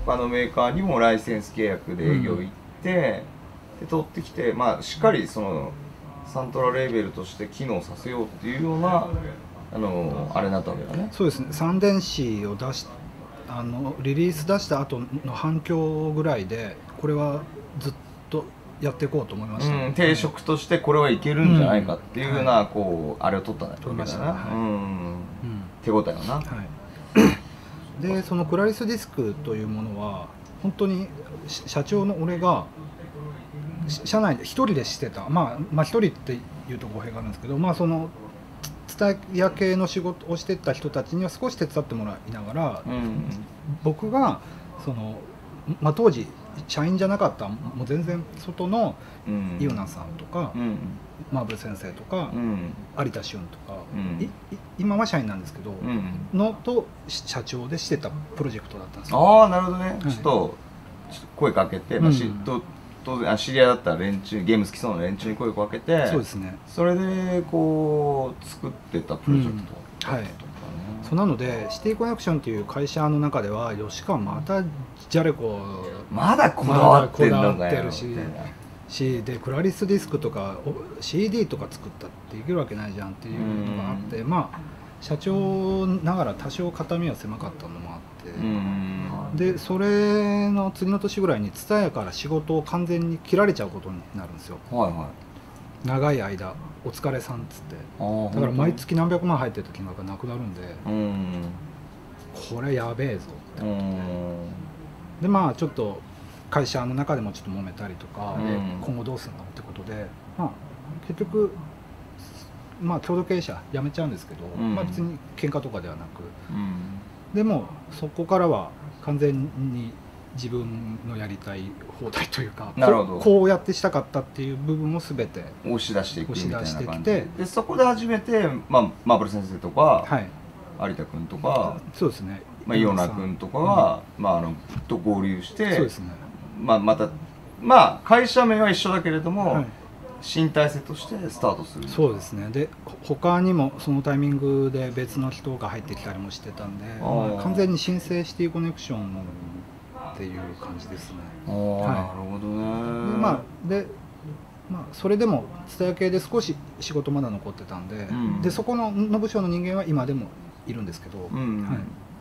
他のメーカーにもライセンス契約で営業行って、で取ってきて、まあしっかりそのサントラレーベルとして機能させようっていうようなあれになったわけだね。 そうですね。三電子を出しリリース出した後の反響ぐらいで、これはずっとやっていこうと思いました、ね。 定食としてこれはいけるんじゃないかっていうような、こうあれを取ったんだ取りましたね。 手応えをな。 でそのクラリスディスクというものは本当に社長の俺が社内で一人でしてた、まあ一人っていうと語弊があるんですけど、まあその伝え屋系の仕事をしてた人たちには少し手伝ってもらいながら、僕がその、まあ、当時社員じゃなかったもう全然外のイオナさんとか、マーブル先生とか、有田俊とか、今は社員なんですけど、のと社長でしてたプロジェクトだったんですよ。 ああなるほどね。ちょっと声かけて、当然知り合いだった連中、ゲーム好きそうな連中に声をかけて、 そうですね。 それでこう作ってたプロジェクト、 はい。そうなのでシティコネクションという会社の中では吉川またジャレコまだこだわってるのかよしでクラリスディスクとか CD とか作ったっていけるわけないじゃんっていうのがあって、まあ社長ながら多少肩身は狭かったのもあって、でそれの次の年ぐらいに蔦屋から仕事を完全に切られちゃうことになるんですよ。長い間お疲れさんっつって、だから毎月何百万入ってた金額がなくなるんで、これやべえぞってで、まあちょっと会社の中でもちょっと揉めたりとかで、今後どうするのってことで、まあ結局まあ共同経営者辞めちゃうんですけど、まあ別に喧嘩とかではなく、でもそこからは完全に自分のやりたい放題というか、こうやってしたかったっていう部分を全て押し出していくみたいな感じで、 そこで初めて、まあ、マーブル先生とか、有田君とか、 そうですね、 まあ、イオナ君とかが、まあ、と合流して、 そうですね、 まあ、また、まあ、会社名は一緒だけれども、新体制としてスタートする。そうですね。で他にもそのタイミングで別の人が入ってきたりもしてたんで、完全に新生シティコネクションっていう感じですね。なるほどね。まあそれでも蔦屋系で少し仕事まだ残ってたんで、でそこの部署の人間は今でもいるんですけど、なるほどね。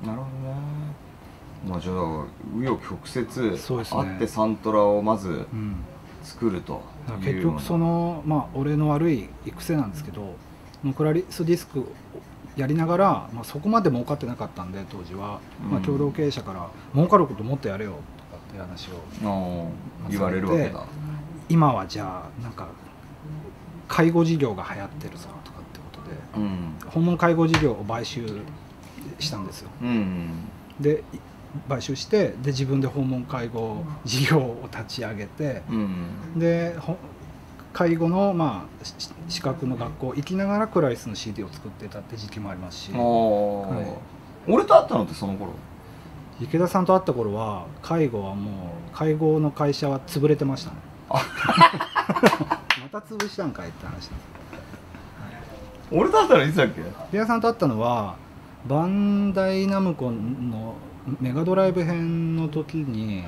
まあじゃあ紆余曲折あってサントラをまず作ると。結局そのまあ俺の悪い癖なんですけど、クラリスディスクやりながら、まあ、そこまで儲かってなかったんで当時は、まあ、共同経営者から儲かることもっとやれよとかっていう話を言われるわけだ。今はじゃあなんか介護事業が流行ってるぞとかってことで、訪問介護事業を買収したんですよ。で買収してで自分で訪問介護事業を立ち上げて、で介護のまあ資格の学校行きながらクラリスの CD を作ってたって時期もありますし、俺と会ったのってその頃？池田さんと会った頃は介護はもう介護の会社は潰れてましたね。また潰したんかいって話なんです。俺と会ったのいつだっけ？池田さんと会ったのはバンダイナムコのメガドライブ編の時に、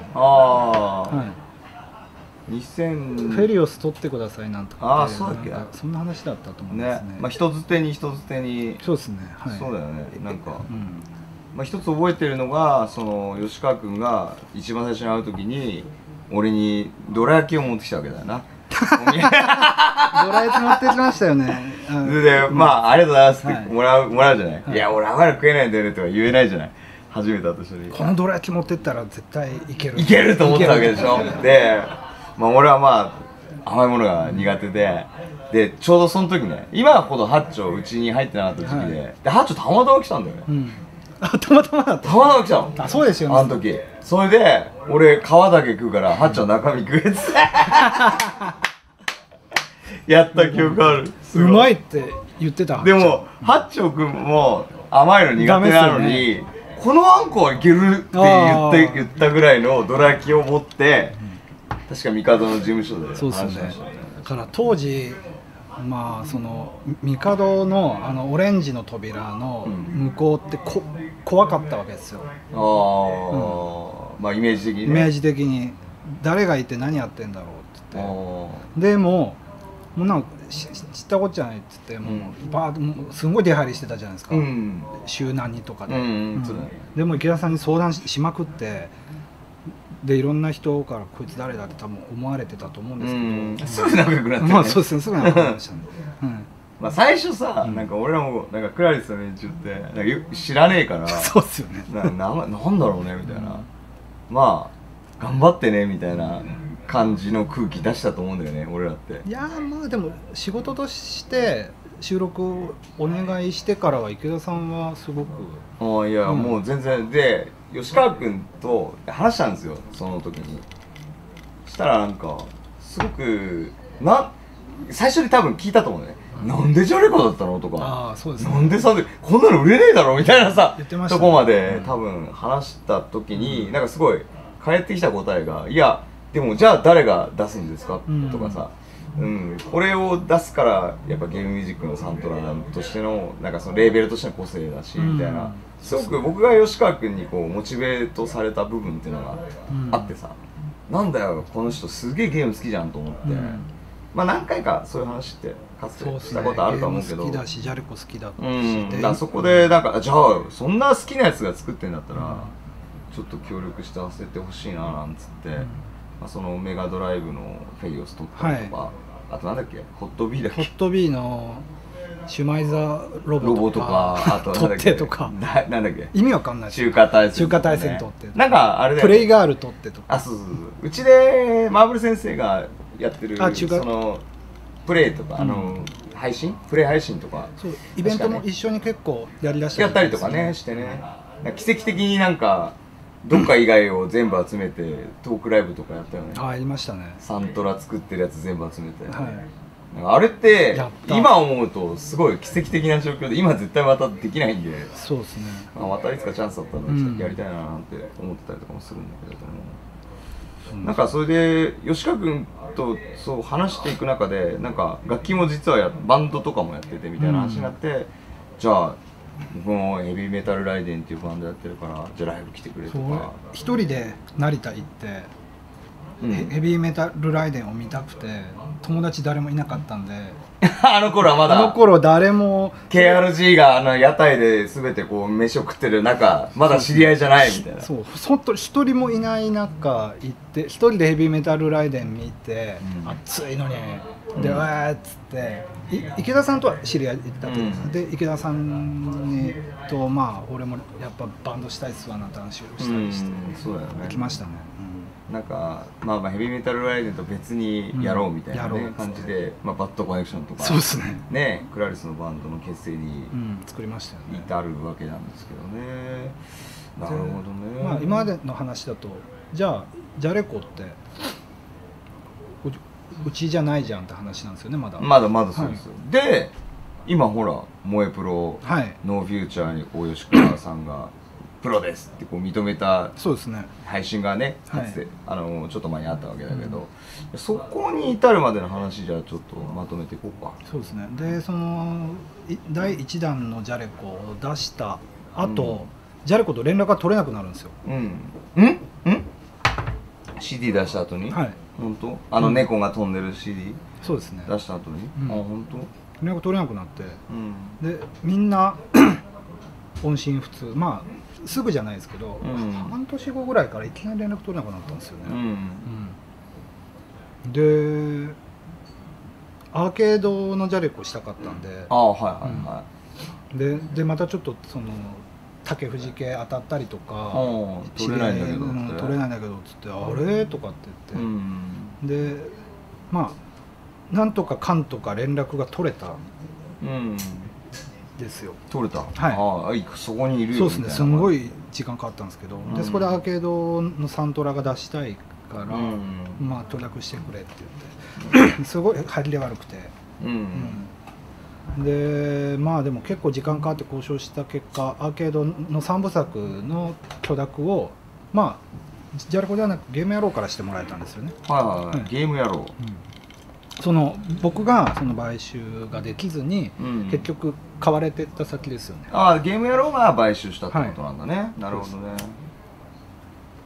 フェリオス取ってくださいなんとかって、そうだっけ、そんな話だったと思うんですね。まあ人づてにそうですね。そうだよね。なんか、まあ一つ覚えてるのがその吉川君が一番最初に会う時に俺にどら焼きを持ってきたわけだよな。どら焼き持ってきましたよね。でまあありがとうございますってもらうじゃない。いや俺あまり食えないんだよねとか言えないじゃない。初めて会った人にこのどら焼き持ってったら絶対いけると思ったわけでしょ。でまあ俺はまあ甘いものが苦手でちょうどその時ね、今ほどハッチョうちに入ってなかった時期でハッチョたまたま来たんだよね。たまたまだった。たまたま来たの。あ、そうですよね。あの時それで俺皮だけ食うからハッチョ中身食えってやった記憶ある。うまいって言ってた。でもハッチョ君も甘いの苦手なのにこのあんこはいけるって言ったぐらいのどら焼きを持って確か帝の事務所で話しましたね。だから当時まあその帝のオレンジの扉の向こうって怖かったわけですよ。 まあイメージ的にね、 イメージ的に誰がいて何やってんだろうって言ってでもうなんか知ったこっちゃないって言ってもうバーッともうすごい出入りしてたじゃないですか、週何人とかで、でも池田さんに相談しまくってでいろんな人からこいつ誰だって多分思われてたと思うんですけど、 すぐ仲良くなって、ね、 まあそうですね、すぐ仲良くなりましたね、 まあ最初さ、なんか俺らもなんかクラリスの連中ってなんか知らねえからそうっすよね、 なんだろうねみたいな、まあ頑張ってねみたいな感じの空気出したと思うんだよね、俺らって。 いやまあでも仕事として収録お願いしてからは池田さんはすごくいや、もう全然で吉川君と話したんですよ、その時に。したらなんかすごく最初に多分聞いたと思うね、なんでジャレコだったのとか、 そうですね、 なんでさこんなの売れねえだろみたいなさ、 言ってましたね、 とこまで多分話した時に、なんかすごい返ってきた答えが、いやでもじゃあ誰が出すんですか、とかさ、これを出すからやっぱゲームミュージックのサントラとしてのなんかそのレーベルとしての個性だし、みたいな、すごく僕が吉川君にこうモチベートされた部分っていうのがあってさ、なんだよこの人すげえゲーム好きじゃんと思って、まあ何回かそういう話ってかつてしたことあると思うけど、 好きだしジャレコ好きだし、 だそこでなんかじゃあそんな好きなやつが作ってんだったらちょっと協力して合わせてほしいななんつって、まあ、そのメガドライブのフェイオス撮ったりとか、あとなんだっけ、ホットビーだっけ、 ホットビーのシュマイザロボとかあとなんだっけとかなんだっけ、 意味わかんない中華大戦撮ってなんかあれだよ、 プレイガール撮ってとか、 そううちでマーブル先生がやってるそのプレイとかプレイ配信とか、 そうイベントも一緒に結構やりだしたやったりとかねしてね、奇跡的になんかどっか以外を全部集めてトークライブとかやったよね。 やりましたね。 サントラ作ってるやつ全部集めて、あれって今思うとすごい奇跡的な状況で、今絶対またできないんで、 そうですね、 またいつかチャンスだったらやりたいななんて思ってたりとかもするんだけれども、なんかそれで吉川君とそう話していく中で、なんか楽器も実はバンドとかもやっててみたいな話になって、じゃあ僕もヘビーメタルライデンっていうバンドやってるからじゃあライブ来てくれとか、 一人で成田行って、ヘビーメタルライデンを見たくて友達誰もいなかったんであの頃はまだ、 あの頃誰も KRG が屋台で全てこう飯を食ってる中、まだ知り合いじゃないみたいな、 そう一人もいない中行って一人でヘビーメタルライデン見て、暑いのにでわーっつって池田さんとは知り合いだったんです、で池田さんにとまあ俺もやっぱバンドしたいっすわなんて話をしたりして行きましたね。 なんかまあヘビーメタルライデンと別にやろうみたいな感じで、バッドコネクションとかそうですね、 クラリスのバンドの結成に作りましたよね、 至るわけなんですけどね。なるほどね。 まあ今までの話だと、じゃあジャレコってうちじゃないじゃんって話なんですよね。まだそうですよ、で今ほら萌えプロ、ノーフューチャーに吉川さんがプロですってこう認めた配信がね、かつてちょっと前にあったわけだけど、そこに至るまでの話じゃあちょっとまとめていこうか。 そうですね。でその第1弾のジャレコを出した後、ジャレコと連絡が取れなくなるんですよ。 CD 出した後に、本当猫が飛んでる CD そうですね出した後に、本当連絡取れなくなって、でみんな音信不通、まあすぐじゃないですけど、半年後ぐらいからいきなり連絡取れなくなったんですよね。でアーケードのジャレコしたかったんで、でまたちょっとその竹藤系当たったりとか、 取れないんだけどっつってあれとかって言って、でまあなんとかかんとか連絡が取れたですよ。 取れた。そこにいるよ。 そうですね。すんごい時間かかったんですけど、でそこでアーケードのサントラが出したいから、まあ取りしてくれって言ってすごい入りが悪くて、でまあでも結構時間かかって交渉した結果、アーケードの3部作の許諾をまあジャレコではなくゲーム野郎からしてもらえたんですよね。 ゲーム野郎。 その僕がその買収ができずに、結局買われてった先ですよね。 ゲーム野郎が買収したってことなんだね。なるほどね。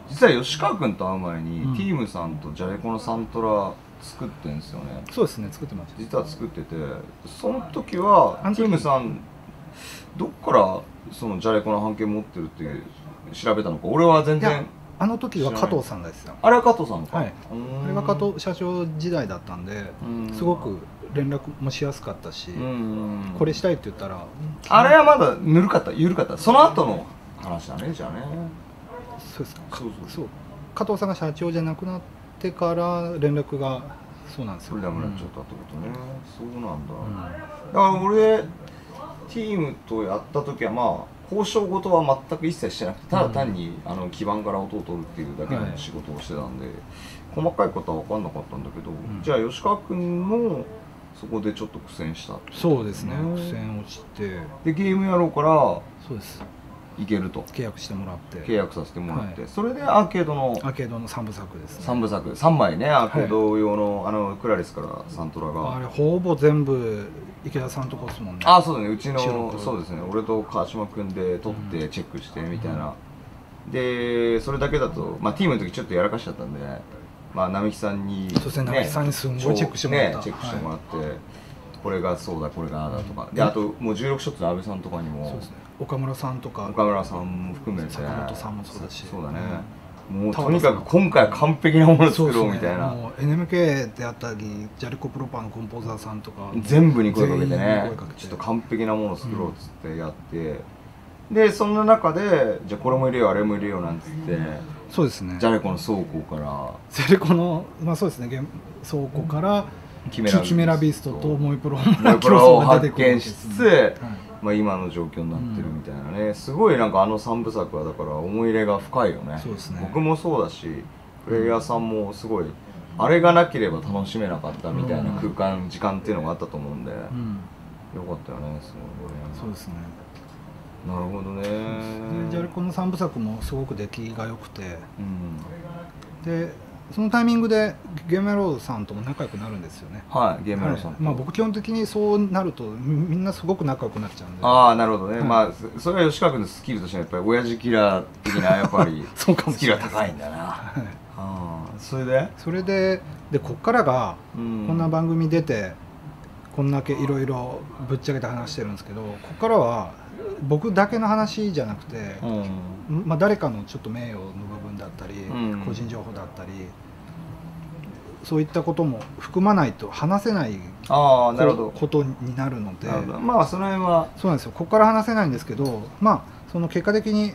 実は吉川君と会う前に、ティームさんとジャレコのサントラ作ってんですよね。 そうですね、作ってます。 実は作ってて、その時はティームさんどっからそのジャレコの版権持ってるって調べたのか。俺は全然。 あの時は加藤さんですよ。 あれは加藤さんか。 はい。あれが加藤社長時代だったんで、すごく連絡もしやすかったし、これしたいって言ったら。 あれはまだ緩かった、その後の話だね、じゃあね。 そうですか。そう。加藤さんが社長じゃなくなってから連絡がそうなんですよ。 フリーダムになっちゃったってことね。そうなんだ。だから俺チームとやった時はまあ交渉事は全く一切してなくて、ただ単に基盤から音を取るっていうだけの仕事をしてたんで、細かいことは分かんなかったんだけど、じゃあ吉川君もそこでちょっと苦戦した。 そうですね、苦戦落ちて、 でゲームやろうからそうですいけると契約してもらって、 契約させてもらって、それでアーケードの 3部作ですね。 3部作3枚ね、アーケード用のクラリスからサントラがあれほぼ全部池田さんとこですもんね。 あ、そうだね、うちのそうですね、俺と川島君で撮ってチェックしてみたいな、でそれだけだと、まあ、ティームの時ちょっとやらかしちゃったんで、まあ、並木さんに、 そうですね、並木さんにすごいチェックしてもらった、 チェックしてもらって、これがそうだ、これがああだとか、であともう16ショットの阿部さんとかにも、 そうですね、岡村さんとか、 岡村さんも含めて、 坂本さんもそうだし、 そうだね、もうとにかく今回は完璧なものを作ろうみたいな、 もう NMK であったりジャリコプロパーのコンポーザーさんとか全部に声かけてね、ちょっと完璧なものを作ろうっつってやって、でそんな中でじゃあこれも入れようあれも入れようなんつって、 そうですね、 ジャレコの倉庫からジャレコのまあそうですね、倉庫からキメラビーストとモイプロを発見しつつ、まあ今の状況になってるみたいなね、すごいなんか3部作はだから思い入れが深いよね。 そうですね、 僕もそうだしプレイヤーさんもすごいあれがなければ楽しめなかったみたいな空間、時間っていうのがあったと思うんで、よかったよね、すごいね。 そうですね、 なるほどね。 ジャレコの3部作もすごく出来が良くて、でそのタイミングでゲームヤローさんとも仲良くなるんですよね。 はい、ゲームヤローさんと、 まあ僕基本的にそうなるとみんなすごく仲良くなっちゃうんで。 ああ、なるほどね。まあそれは吉川君のスキルとしてはやっぱり親父キラー的なやっぱりそうかもスキルが高いんだな。それでこっからがこんな番組出てこんだけいろいろぶっちゃけて話してるんですけど、ここからは僕だけの話じゃなくて、まあ誰かのちょっと名誉の部分だったり、個人情報だったり、そういったことも含まないと話せないことになるので、 まあその辺はそうなんですよ。ここから話せないんですけど、まあその結果的に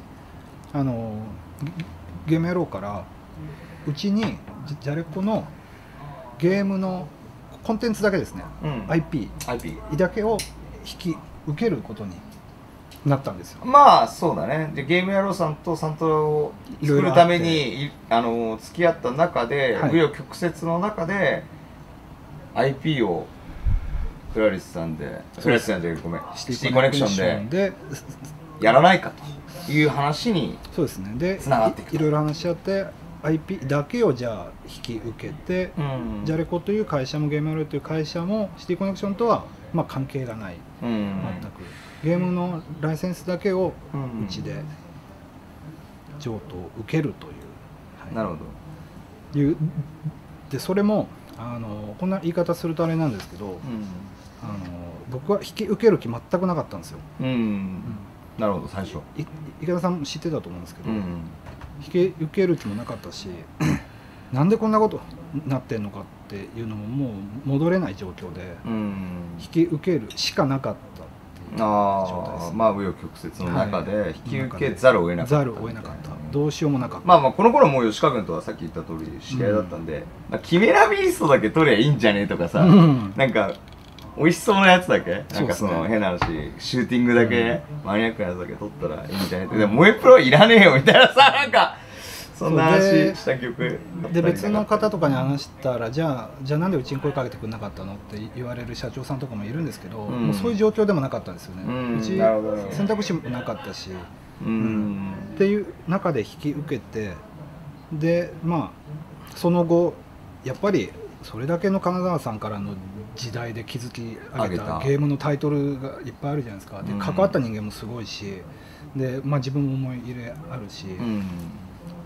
ゲームやろうからうちにジャレコのゲームのコンテンツだけですね、IP だけを引き受けることになったんですよ。 まあそうだね。でゲームやろうさんとサントラを作るために付き合った中で、紆余曲折の中で IP をクラリスさんでごめんシティコネクションでやらないかという話につながっていく。 いろいろ話し合って IP だけをじゃあ引き受けて、ジャレコという会社もゲームやろうという会社もシティコネクションとはまあ関係がない、全くゲームのライセンスだけをうちで譲渡を受けるという、 なるほどでそれもこんな言い方するとあれなんですけど、僕は引き受ける気全くなかったんですよ。 なるほど、最初池田さんも知ってたと思うんですけど、引き受ける気もなかったしなんでこんなことになってんのかっていうのももう戻れない状況で、引き受けるしかなかったっていう状態です。 まあ紆余曲折の中で引き受けざるを得なかった、 どうしようもなかった。 まあこの頃もう吉川君とはさっき言った通り知り合いだったんで、キメラビーストだけ取りゃいいんじゃねえとかさ、なんか美味しそうなやつだけ、なんかその変な話、シューティングだけ、マニアックなやつだけ取ったらいいんじゃねえって、でも萌えプロいらねえよみたいなさ、なんかそんな話した曲で別の方とかに話したら、じゃあなんでうちに声かけてくれなかったのって言われる社長さんとかもいるんですけど、もうそういう状況でもなかったんですよね。うち選択肢もなかったし、っていう中で引き受けて、でまあその後やっぱりそれだけの金沢さんからの時代で築き上げたゲームのタイトルがいっぱいあるじゃないですか。で関わった人間もすごいし、でまあ自分も思い入れあるし、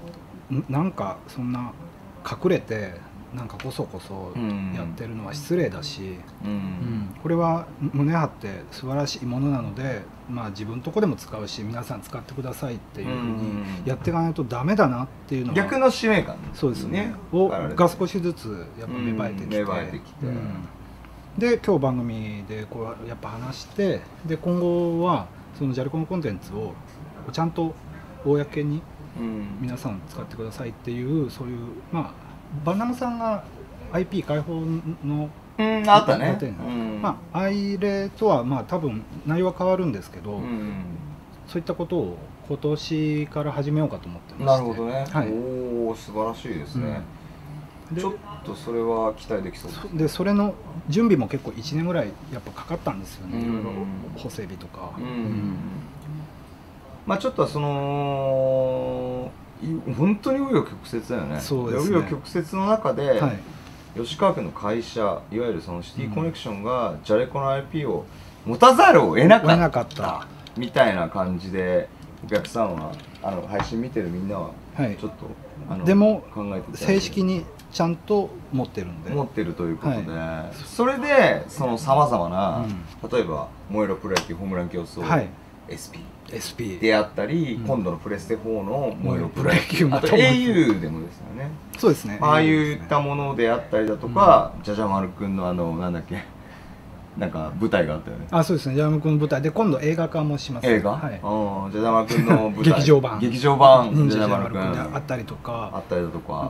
なんかそんな隠れてなんかこそこそやってるのは失礼だし、これは胸張って素晴らしいものなので、まあ、自分のとこでも使うし皆さん使ってくださいっていうふうにやっていかないとダメだなっていうのは逆の使命感、 そうですねが少しずつやっぱ芽生えてきて、で今日番組でこうやっぱ話して、で今後はそのジャレコのコンテンツをちゃんと公に皆さん使ってくださいっていう、そういうまあバンナムさんが IP 開放のあったね、 まあアイレとはまあ多分内容は変わるんですけど、そういったことを今年から始めようかと思ってまして。 なるほどね、はい、おお素晴らしいですね、ちょっとそれは期待できそうですね。 でそれの準備も結構1年ぐらいやっぱかかったんですよね、いろいろ補整備とか。 まあちょっとその本当に紆余曲折だよね。 そうですね。 紆余曲折の中で、はい、吉川君の会社、いわゆるそのシティコネクションがジャレコの IP を持たざるを得なかったみたいな感じで、お客さんは配信見てるみんなはちょっと、 でも正式にちゃんと持ってるんで、 持ってるということで、はい、それでそのさまざまな、例えば燃えろプロ野球ホームラン競争、はい、SP であったり、今度のプレステ4の燃えろプロ野球、あと au でもですよね。 そうですね。 ああいったものであったりだとか、じゃじゃ丸くんのなんだっけ、なんか舞台があったよね。 あ、そうですね。じゃじゃ丸くんの舞台で今度映画化もします。 映画？はい。じゃじゃ丸くんの舞台。 劇場版じゃじゃ丸くんあったりとか。 あったりだとか。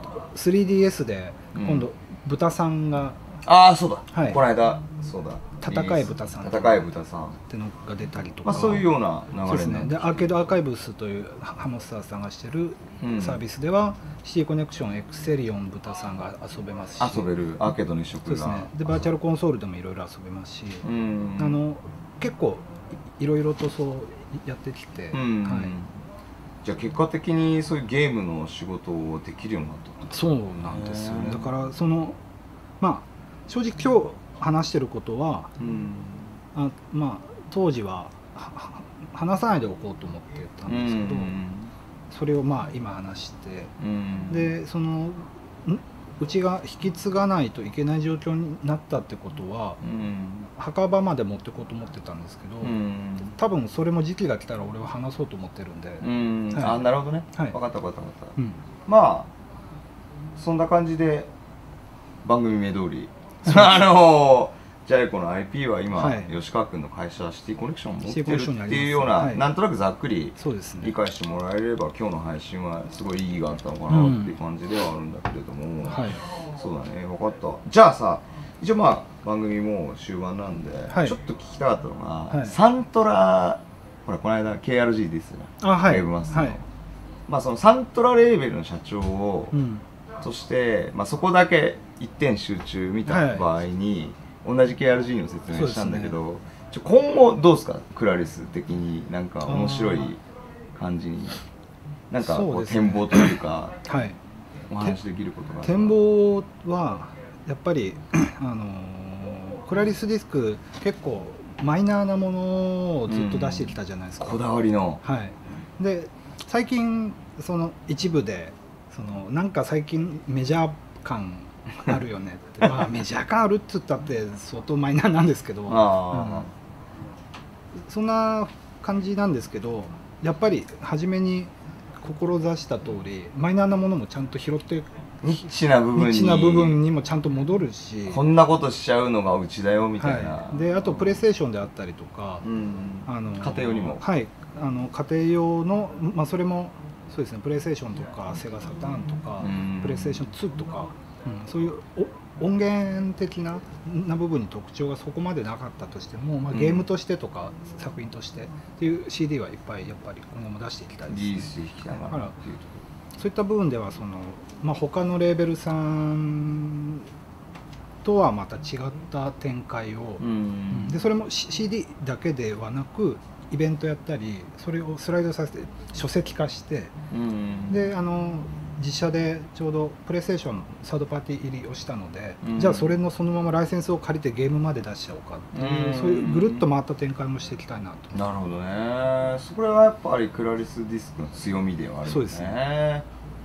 3DS で今度豚さんが。 ああ、そうだ。この間、そうだ。 戦い豚さんってのが出たりとか、 そういうような流れですね。でアーケードアーカイブスというハムスターさんがしてるサービスでは、シティコネクションエクセリオン豚さんが遊べますし、 遊べるアーケードの移植が、そうですね。 でバーチャルコンソールでもいろいろ遊べますし、結構いろいろとそうやってきて、はい。 じゃあ結果的にそういうゲームの仕事をできるようになった。 そうなんですよね。だからそのまあ正直今日話してることは、まあ当時は話さないでおこうと思ってたんですけど、それをまあ今話して、でそのうちが引き継がないといけない状況になったってことは、墓場まで持っていこうと思ってたんですけど、多分それも時期が来たら俺は話そうと思ってるんで、 あ、なるほどね、分かった分かった分かった、まあそんな感じで番組名通りジャレコの IP は今、吉川君の会社シティコネクションを持ってるっていうような、なんとなくざっくり理解してもらえれば、今日の配信はすごい意義があったのかなっていう感じではあるんだけれども、そうだね、分かった。じゃあさ、一応まあ番組もう終盤なんで、ちょっと聞きたかったのが、サントラ、ほらこの間 KRG ですよね、ウェブマスターの、まあそのサントラレーベルの社長をとして、まあそこだけ一点集中見た場合に、同じ KRG にも説明したんだけど、今後どうですか、クラリス的になんか面白い感じに、なんかこう展望というか、お話できることが。 展望はやっぱりクラリスディスク結構マイナーなものをずっと出してきたじゃないですか。 こだわりの。 で最近その一部でなんか最近メジャー感あるよねって、まあメジャー感あるっつったって相当マイナーなんですけど、そんな感じなんですけど、やっぱり初めに志した通りマイナーなものもちゃんと拾ってニッチな部分にもちゃんと戻るし、 こんなことしちゃうのがうちだよみたいな、 であとプレイステーションであったりとか、 家庭用にも、 家庭用の、まあそれもそうですね、プレイステーションとかセガサターンとかプレイステーション2とか、そういう音源的な部分に特徴がそこまでなかったとしても、まあ、ゲームとしてとか作品としてっていう CD はいっぱいやっぱり今後も出していきたいですね。そういった部分ではまあ、他のレーベルさんとはまた違った展開を、でそれも CD だけではなくイベントやったり、それをスライドさせて書籍化して、で実写でちょうどプレイステーションサードパーティー入りをしたので、じゃあそれのそのままライセンスを借りてゲームまで出しちゃおうかっていう、そういうぐるっと回った展開もしていきたいなと。 なるほどね。それはやっぱりクラリスディスクの強みではあるんですね。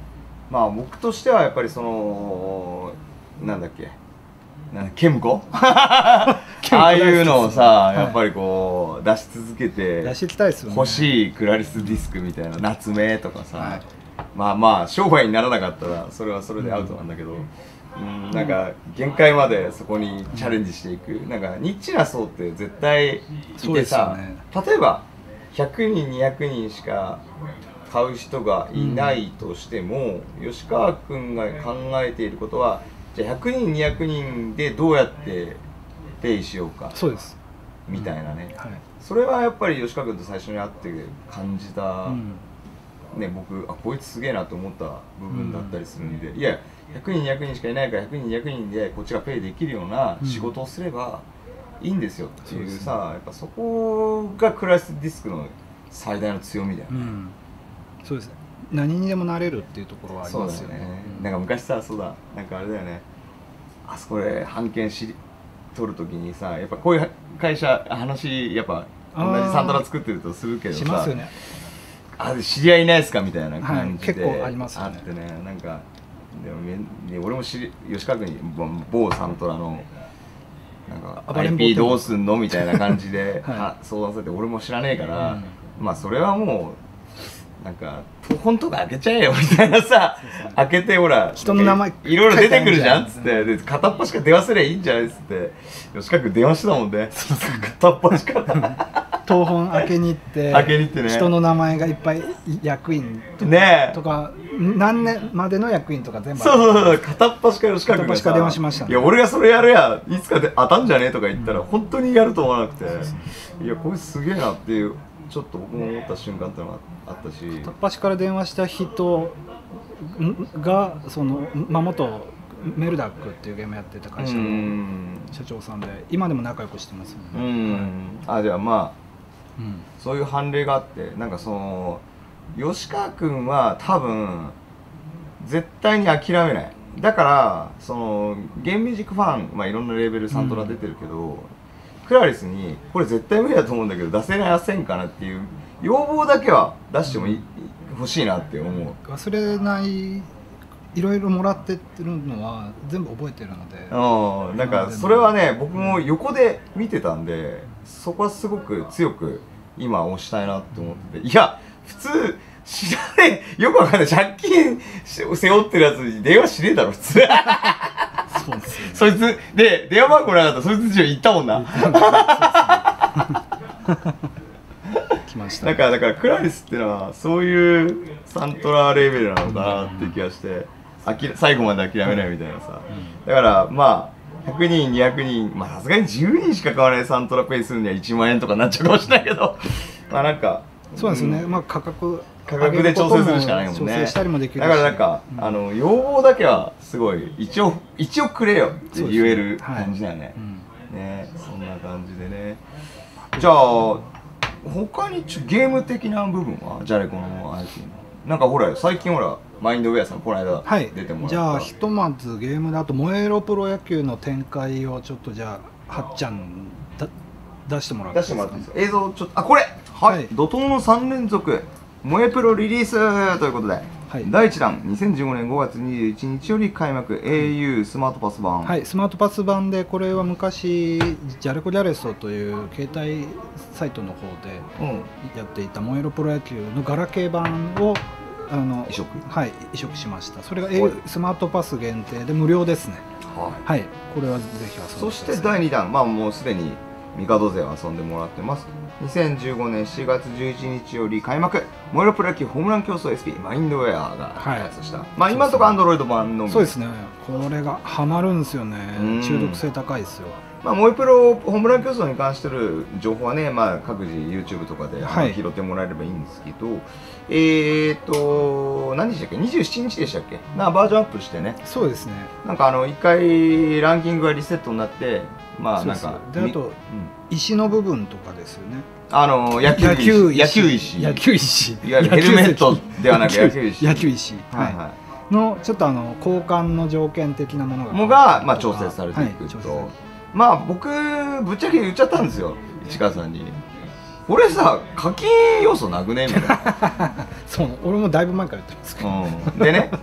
まあ僕としてはやっぱりそのなんだっけケムコああいうのをさ、やっぱりこう出し続けて出していきたいですよね。 欲しいクラリスディスクみたいな夏目とかさ、まあまあ商売にならなかったらそれはそれでアウトなんだけど、なんか限界までそこにチャレンジしていく、なんかニッチな層って絶対いてさ、例えば100人200人しか買う人がいないとしても、吉川君が考えていることは、じゃあ100人200人でどうやってペイしようか、 そうですみたいなね、それはやっぱり吉川君と最初に会って感じた、ね、僕こいつすげえなと思った部分だったりするんで、いや100人200人しかいないから100人200人でこっちがペイできるような仕事をすればいいんですよっていうさ、やっぱそこがクラリスディスクの最大の強みだよね。 そうですね、何にでもなれるっていうところはありますよね。 なんか昔さ、そうだ、なんかあれだよね、あそこで版権取るときにさ、やっぱこういう会社話やっぱ同じサントラ作ってるとするけどさ、 しますよね。 知り合いいないですかみたいな感じで、 結構ありますよね。 あってね、なんかでも俺も吉川君に某サントラのなんか IP どうすんのみたいな感じで相談されて、俺も知らねえから、まあそれはもうなんか東本とか開けちゃえよみたいなさ、開けてほら人の名前いろいろ出てくるじゃんっつって、で片っ端から電話すりゃいいんじゃないっつって吉川君電話してたもんね、片っ端から東本開けに行ってね、 人の名前がいっぱい役員とか何年までの役員とか全部そう片っ端から吉川君がさ電話しましたね。 いや俺がそれやるやいつかで当たんじゃねえとか言ったら本当にやると思わなくて、いやこいつすげえなっていうちょっと僕も思った瞬間ってのがあったし、 片っ端から電話した人がその元メルダックっていうゲームやってた会社の社長さんで、今でも仲良くしてますよね。 じゃあまあそういう判例があって、なんかその吉川君は多分絶対に諦めない。だからそのゲームミュージックファン、いろんなレーベルサントラ出てるけど、クラリスにこれ絶対無理だと思うんだけど出せませんかなっていう要望だけは出しても欲しいなって思う。 忘れない、いろいろもらってるのは全部覚えてるので、 なんかそれはね僕も横で見てたんで、そこはすごく強く今推したいなって思ってて、いや普通知らねえ、よくわかんない借金背負ってるやつに電話しねえだろ普通そうですよね。 そいつで電話番号なかったらそいつじゃ言ったもんな来ました。 だからクラリスっていうのはそういうサントラレーベルなのかなって気がして、最後まで諦めないみたいなさ、だからまあ100人200人、さすがに10人しか買わないサントラペイするには1万円とかになっちゃうかもしれないけどなんかそうですね、価格で調整するしかないもんね。 調整したりもできるし、 だからなんか、要望だけはすごい一応くれよって言える感じだよね。ね、そんな感じでね。じゃあ他にゲーム的な部分はジャレコの IP のなんかほら最近ほらマインドウェアさんこの間出てもらった、 じゃあひとまずゲームだと燃えろプロ野球の展開をちょっとじゃあはっちゃん出してもらっていいですか。 映像ちょっとこれ怒涛の3連続萌えプロリリースということで、第1弾2015年5月21日より開幕 au スマートパス版、 スマートパス版で、これは昔ジャレコジャレソという携帯サイトの方でやっていた萌えろプロ野球のガラケー版を移植しました。それがスマートパス限定で無料ですね。これはぜひ遊んでください。 そして第2弾、もうすでにミカド勢は遊んでもらってます。2015年7月11日より開幕萌えろプロ野球ホームラン競争 SP マインドウェアが開発した、今のところアンドロイド版のみ。 そうですね、これがハマるんですよね。中毒性高いですよ。 萌えプロホームラン競争に関してる情報はね、各自 YouTube とかで拾ってもらえればいいんですけど、何でしたっけ、27日でしたっけ、バージョンアップしてね。 そうですね、 なんか1回ランキングがリセットになって、なんかで、あと石の部分とかですよね。 野球石、 いわゆるヘルメットではなく野球石のちょっと交換の条件的なものが調整されていくと、僕ぶっちゃけ言っちゃったんですよ市川さんに。俺さ課金要素なくねみたいなそう、俺もだいぶ前から言ってますけど、 でね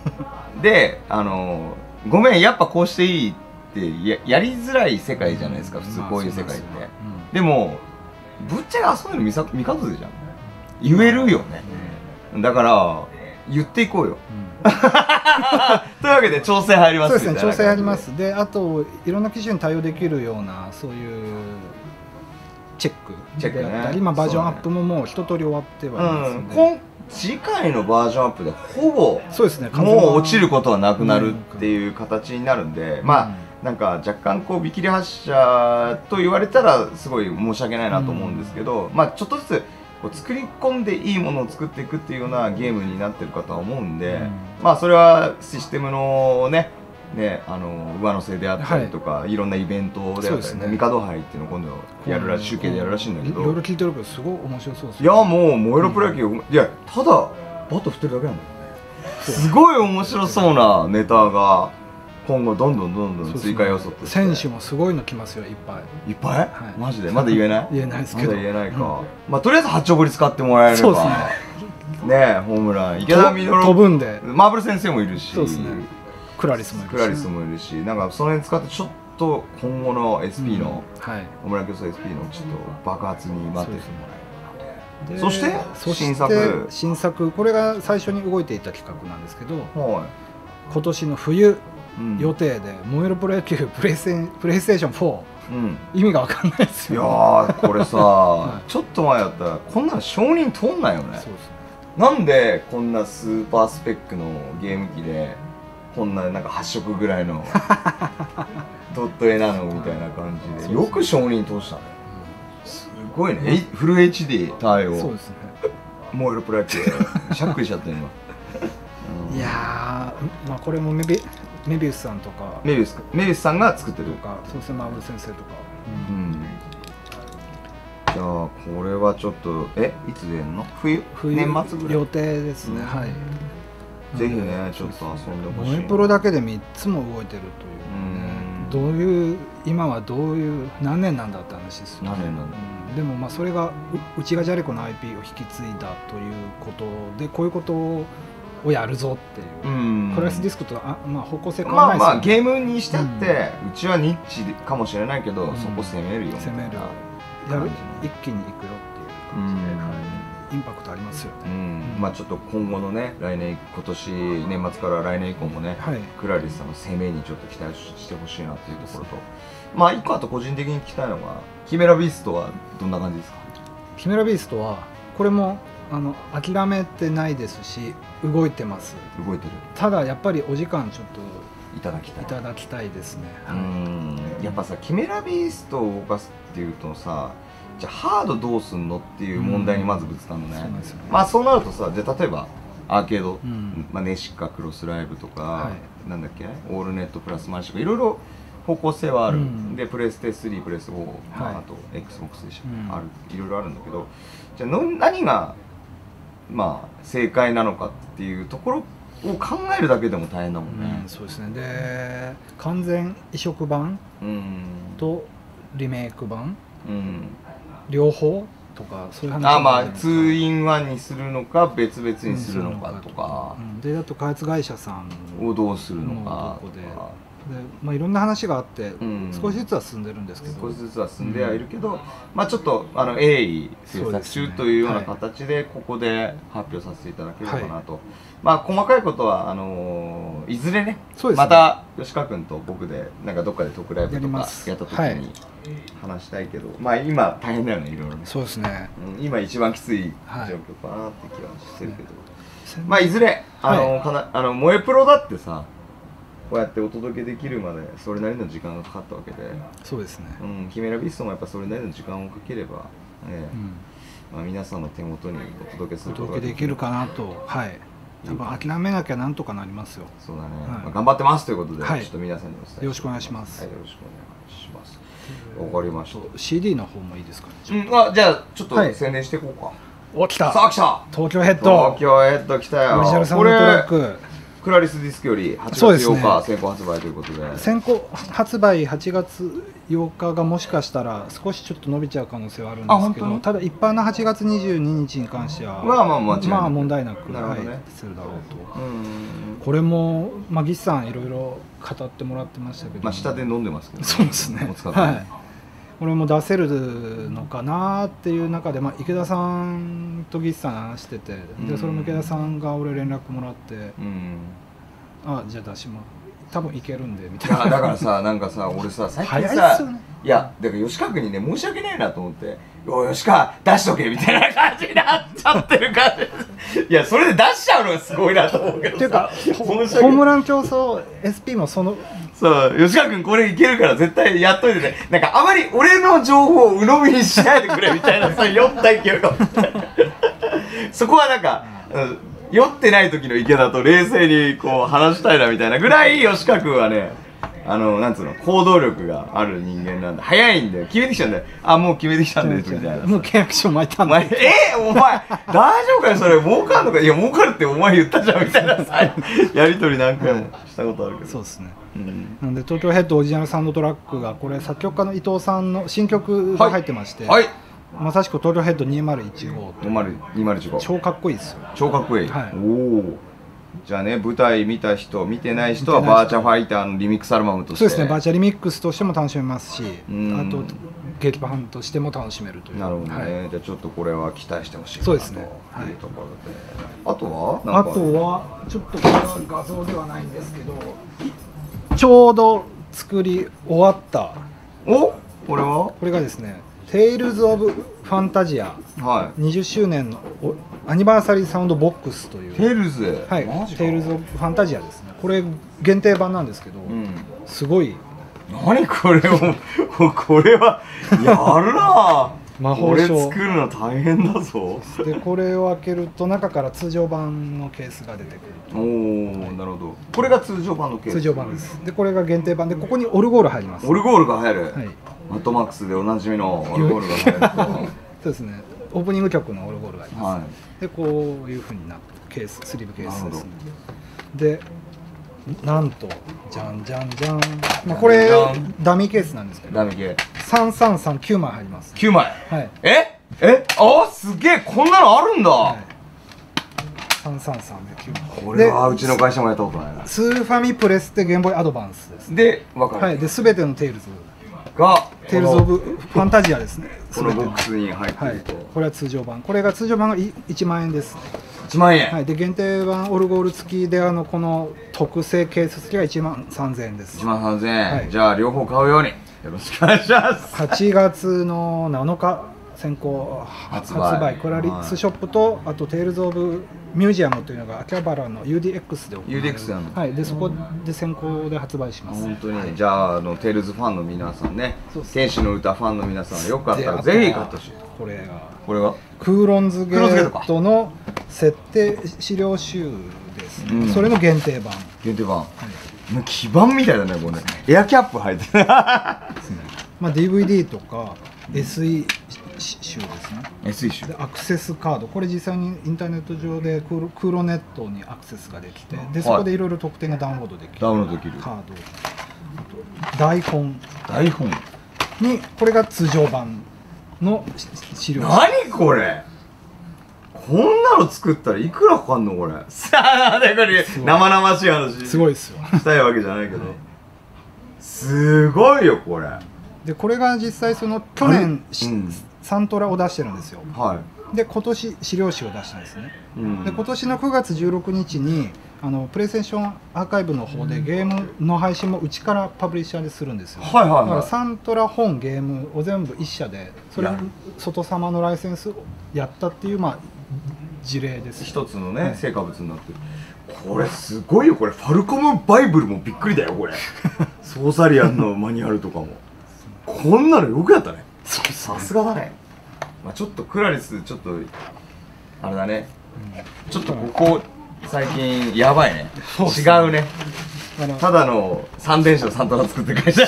でごめんやっぱこうしていいってやりづらい世界じゃないですか、普通こういう世界って。でもぶっちゃけ遊んでる見方でじゃん、言えるよね。だから言っていこうよ。というわけで調整入ります。 そうですね、調整入ります。であといろんな機種に対応できるようなそういうチェックであったり、今バージョンアップももう一通り終わってはいますので、 次回のバージョンアップでほぼそうですね、 もう落ちることはなくなるっていう形になるんで、まあなんか若干こう見切り発車と言われたらすごい申し訳ないなと思うんですけど、まあちょっとずつこう作り込んでいいものを作っていくっていうようなゲームになってるかとは思うんで、まあそれはシステムのね上乗せであったりとか、いろんなイベントであったり、ミカド杯っていうのを今度やるらしい、集計でやるらしいんだけど、 いろいろ聞いてるけどすごい面白そうです。 いやもう燃えろプロ野球、いやただバット振ってるだけなんだよね。すごい面白そうなネタが今後どんどん追加要素って選手もすごいの来ますよ、いっぱいいっぱい、マジでまだ言えない言えないですけど、 まだ言えないか。まあとりあえず八丁堀使ってもらえればね、ホームラン池田稔飛ぶんで、 マーブル先生もいるし、 クラリスもいるし、なんかその辺使ってちょっと今後の SP のホームラン競争 SP のちょっと爆発に待っててもらえる。そして新作、これが最初に動いていた企画なんですけど、今年の冬予定で「燃えろプロ野球プレイステーション4」意味が分かんないですよ。 いやこれさちょっと前だったらこんなの承認通んないよね。なんでこんなスーパースペックのゲーム機でこんななんか8色ぐらいのドット絵なのみたいな感じでよく承認通したね。すごいね、フル HD 対応。そうですね、燃えろプロ野球しゃっくりしちゃったよ今。いやまあこれもメビウスさんとか、 メビウスさんが作ってるとか、そうですね、マーブル先生とか。 じゃあこれはちょっといつ出るの？冬年末ぐらい予定ですね。はい、 ぜひねちょっと遊んでほしい。 燃えプロだけで3つも動いてるという、どういう今はどういう何年なんだって話ですよね。 何年なんだ。 でもまあそれがうちがジャレコの IP を引き継いだということで、こういうことをやるぞっていう、クラスディスクとまあ方向性変わらないですよね。 まあゲームにしてあって、うちはニッチかもしれないけど、そこ攻めるよみたいな。 一気にいくよっていう感じで、インパクトありますよね。 まあちょっと今後のね、今年年末から来年以降もね、クラリスさんの攻めにちょっと期待してほしいなっていうところと、まあ一個あと個人的に聞きたいのが、キメラビーストはどんな感じですか？ キメラビーストはこれも諦めてないですし、動いてます。 動いてる。 ただやっぱりお時間ちょっといただきたいですね。 やっぱさ、キメラビーストを動かすっていうとさ、じゃあハードどうすんのっていう問題にまずぶつかるのね。まあそうなるとさ、じゃあ例えばアーケード、ネシカクロスライブとか、なんだっけ、オールネットプラスマルチとかいろいろ方向性はある。でプレステ3、プレステ4、あと XBOX である、いろいろあるんだけど、じゃあ何がまあ正解なのかっていうところを考えるだけでも大変だもんね。 そうですね。で完全移植版とリメイク版、両方とかそういう話。 まあ 2-in-1 にするのか別々にするのかとか、 であと開発会社さんをどうするのかとかで、まあいろんな話があって、少しずつは進んでるんですけど、 少しずつは進んではいるけど、まあちょっと鋭意制作中というような形でここで発表させていただければなと。まあ細かいことはいずれね、また吉川君と僕でなんかどっかでトークライブとかやった時に話したいけど、まあ今大変だよね、いろいろね。 そうですね。今一番きつい状況かなって気はしてるけど、まあいずれ萌えプロだってさ、こうやってお届けできるまでそれなりの時間がかかったわけで、 そうですね。 キメラビストもやっぱそれなりの時間をかければ、まあ皆さんの手元にお届けすることができるかなと。多分諦めなきゃなんとかなりますよ。 そうだね。頑張ってますということで、ちょっと皆さんにお伝えよろしくお願いします。 よろしくお願いします。わかりました。 CD の方もいいですかね。 じゃあちょっと宣伝していこうか。 お、来た。 さあ来た。 東京ヘッド。 東京ヘッド来たよ。 オリジナルサウンドトラック。 こクラリスディスクより8月8日先行発売ということで、 先行発売8月8日がもしかしたら少しちょっと伸びちゃう可能性はあるんですけど、ただ一般の8月22日に関してはまあ問題なく、はい、するだろうと。これも岸さんいろいろ語ってもらってましたけど、 下で飲んでますけど、 そうですね、はい、これも出せるのかなっていう中で、池田さんと岸さん話してて、でそれも池田さんが俺連絡もらって、じゃあ出します、多分いけるんでみたいな。 だからさ、なんかさ、俺さ、最近さ、いやだから吉川君にね申し訳ねえなと思って、吉川出しとけみたいな感じになっちゃってる感じ。いや、それで出しちゃうのがすごいなと思うけどさ。っていうかホームラン競争 SP もその、 そう、吉川君これいけるから絶対やっといてね。なんかあまり俺の情報を鵜呑みにしないでくれみたいなさ、酔った勢いが。そこはなんか、酔ってない時の池田と冷静にこう話したいなみたいなぐらい吉川君はね、なんつうの、行動力がある人間なんで、早いんで、決めてきたんで、もう決めてきたんですみたいな。 もう契約書巻いたんで。 お前、大丈夫かよ、それ、儲かんのか、いや、儲かるってお前言ったじゃんみたいなさ、やり取り何回もしたことあるけど。 そうですね。なんで、東京ヘッドオリジナルサウンドトラックが、これ、作曲家の伊藤さんの新曲が入ってまして、まさしく東京ヘッド2015。超かっこいいですよ。 超かっこいい。おお。じゃあね、舞台見た人、見てない人はバーチャファイターのリミックスアルバムとして、 そうですね、バーチャリミックスとしても楽しめますし、あと劇版としても楽しめるという。 なるほどね。じゃあちょっとこれは期待してほしいなというところで、あとはちょっとこれは画像ではないんですけど、ちょうど作り終わった、これがですね、テイルズ・オブ・ファンタジア20周年のアニバーサリーサウンドボックスという。 テイルズ、 はい、テイルズ・オブ・ファンタジアですね。これ限定版なんですけど、すごい。 何これをこれはやるな。 魔法書作るの大変だぞ。 でこれを開けると中から通常版のケースが出てくる。 おお、なるほど。これが通常版のケース。 通常版です。でこれが限定版で、ここにオルゴール入ります。 オルゴールが入る。はい。マッドマックスでおなじみのオルゴールが入る。 そうですね。オープニング曲のオルゴールがあります。でこういう風になってケース、スリーブケースですね。でなんとじゃんじゃんじゃん。これダミーケースなんですけど。ダミーケース。333 9枚入ります。 9枚。はい。すげえ、こんなのあるんだ。 333で9枚。 これはうちの会社もやったことないな。 スーファミプレスでゲームボーイアドバンスです。 で分かる。 はい。で全てのテイルズがテイルズ・オブ・ファンタジアですね。 このボックスに入っていると。 これは通常版。これが通常版が1万円です。 1万円。 はい。で限定版オルゴール付きでこの特製ケース付きが1万3000円です。 1万3000円。じゃあ両方買うようによろしくお願いします。 8月の7日先行発売クラリスショップと、あとテイルズ・オブ・ミュージアムというのが秋葉原の UDX で行われる。 UDX やの。 はい。でそこで先行で発売します。 本当に。じゃあテイルズファンの皆さんね、天使の歌ファンの皆さんよかったらぜひ買ってほしい。これがクーロンズゲートの設定資料集ですね。それの限定版。 もう基板みたいだね、これね。エアキャップ入ってる。 DVD とか SE 集ですね。 SE 集でアクセスカード、これ実際にインターネット上でクーロネットにアクセスができて、でそこでいろいろ特典がダウンロードできるカード、あと台本に、これが通常版の資料。 何これ、こんなの作ったらいくらかかんのこれ。さあ、これ生々しい話すごいですよしたいわけじゃないけど、すごいよこれ。 でこれが実際去年サントラを出してるんですよ。で今年資料集を出したんですね。で今年の9月16日にプレイステーションアーカイブの方でゲームの配信もうちからパブリッシャーでするんですよ。だからサントラ本ゲームを全部一社でそれ外様のライセンスをやったっていう事例です。 一つのね成果物になってる。これすごいよ。これファルコムバイブルもびっくりだよこれ。ソーサリアンのマニュアルとかもこんなのよくやったね。さすがだね。ちょっとクラリスちょっとあれだね、ちょっとここ最近やばいね。違うね。ただの三電子のサントラ作ってる会社。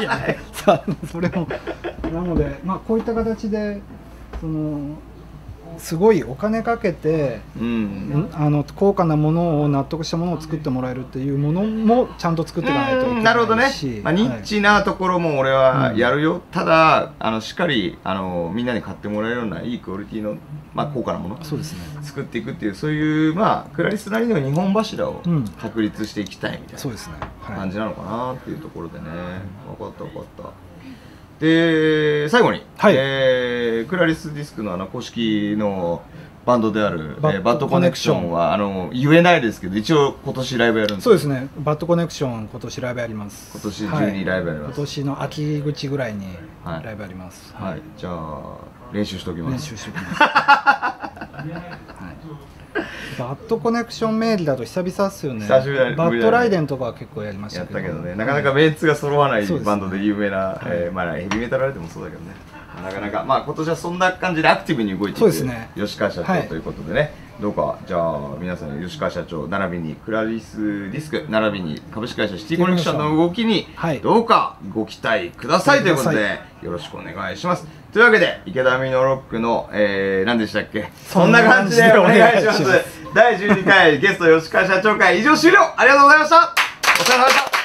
それもなのでこういった形ですごいお金かけて、高価なものを納得したものを作ってもらえるっていうものもちゃんと作っていかないといけないし、 なるほどね、ニッチなところも俺はやるよ、ただしっかりみんなに買ってもらえるようないいクオリティの、高価なものそうですね、作っていくっていう、そういうクラリスなりの2本柱を確立していきたいみたいな感じなのかなっていうところでね。分かった分かった。で最後に、クラリスディスクの公式のバンドであるバッドコネクションは言えないですけど、一応今年ライブやるんですか？ そうですね、バッドコネクション今年ライブやります。 今年中にライブやります。 今年の秋口ぐらいにライブやります。 はい、じゃあ練習しておきます。 練習しておきます。バッドコネクション名義だと久々っすよね。バッドライデンとかは結構やりましたけど。 やったけどね、なかなかメンツが揃わないバンドで有名な、ヘビメタライデンもそうだけどね。なかなか今年はそんな感じでアクティブに動いていく吉川社長ということでね、どうかじゃあ皆さん吉川社長並びにクラリスディスク並びに株式会社シティコネクションの動きにどうかご期待くださいということでよろしくお願いします。というわけで池田美濃ロックの何でしたっけ、そんな感じでお願いします。第12回ゲスト吉川社長会以上終了。ありがとうございました。お疲れ様でした。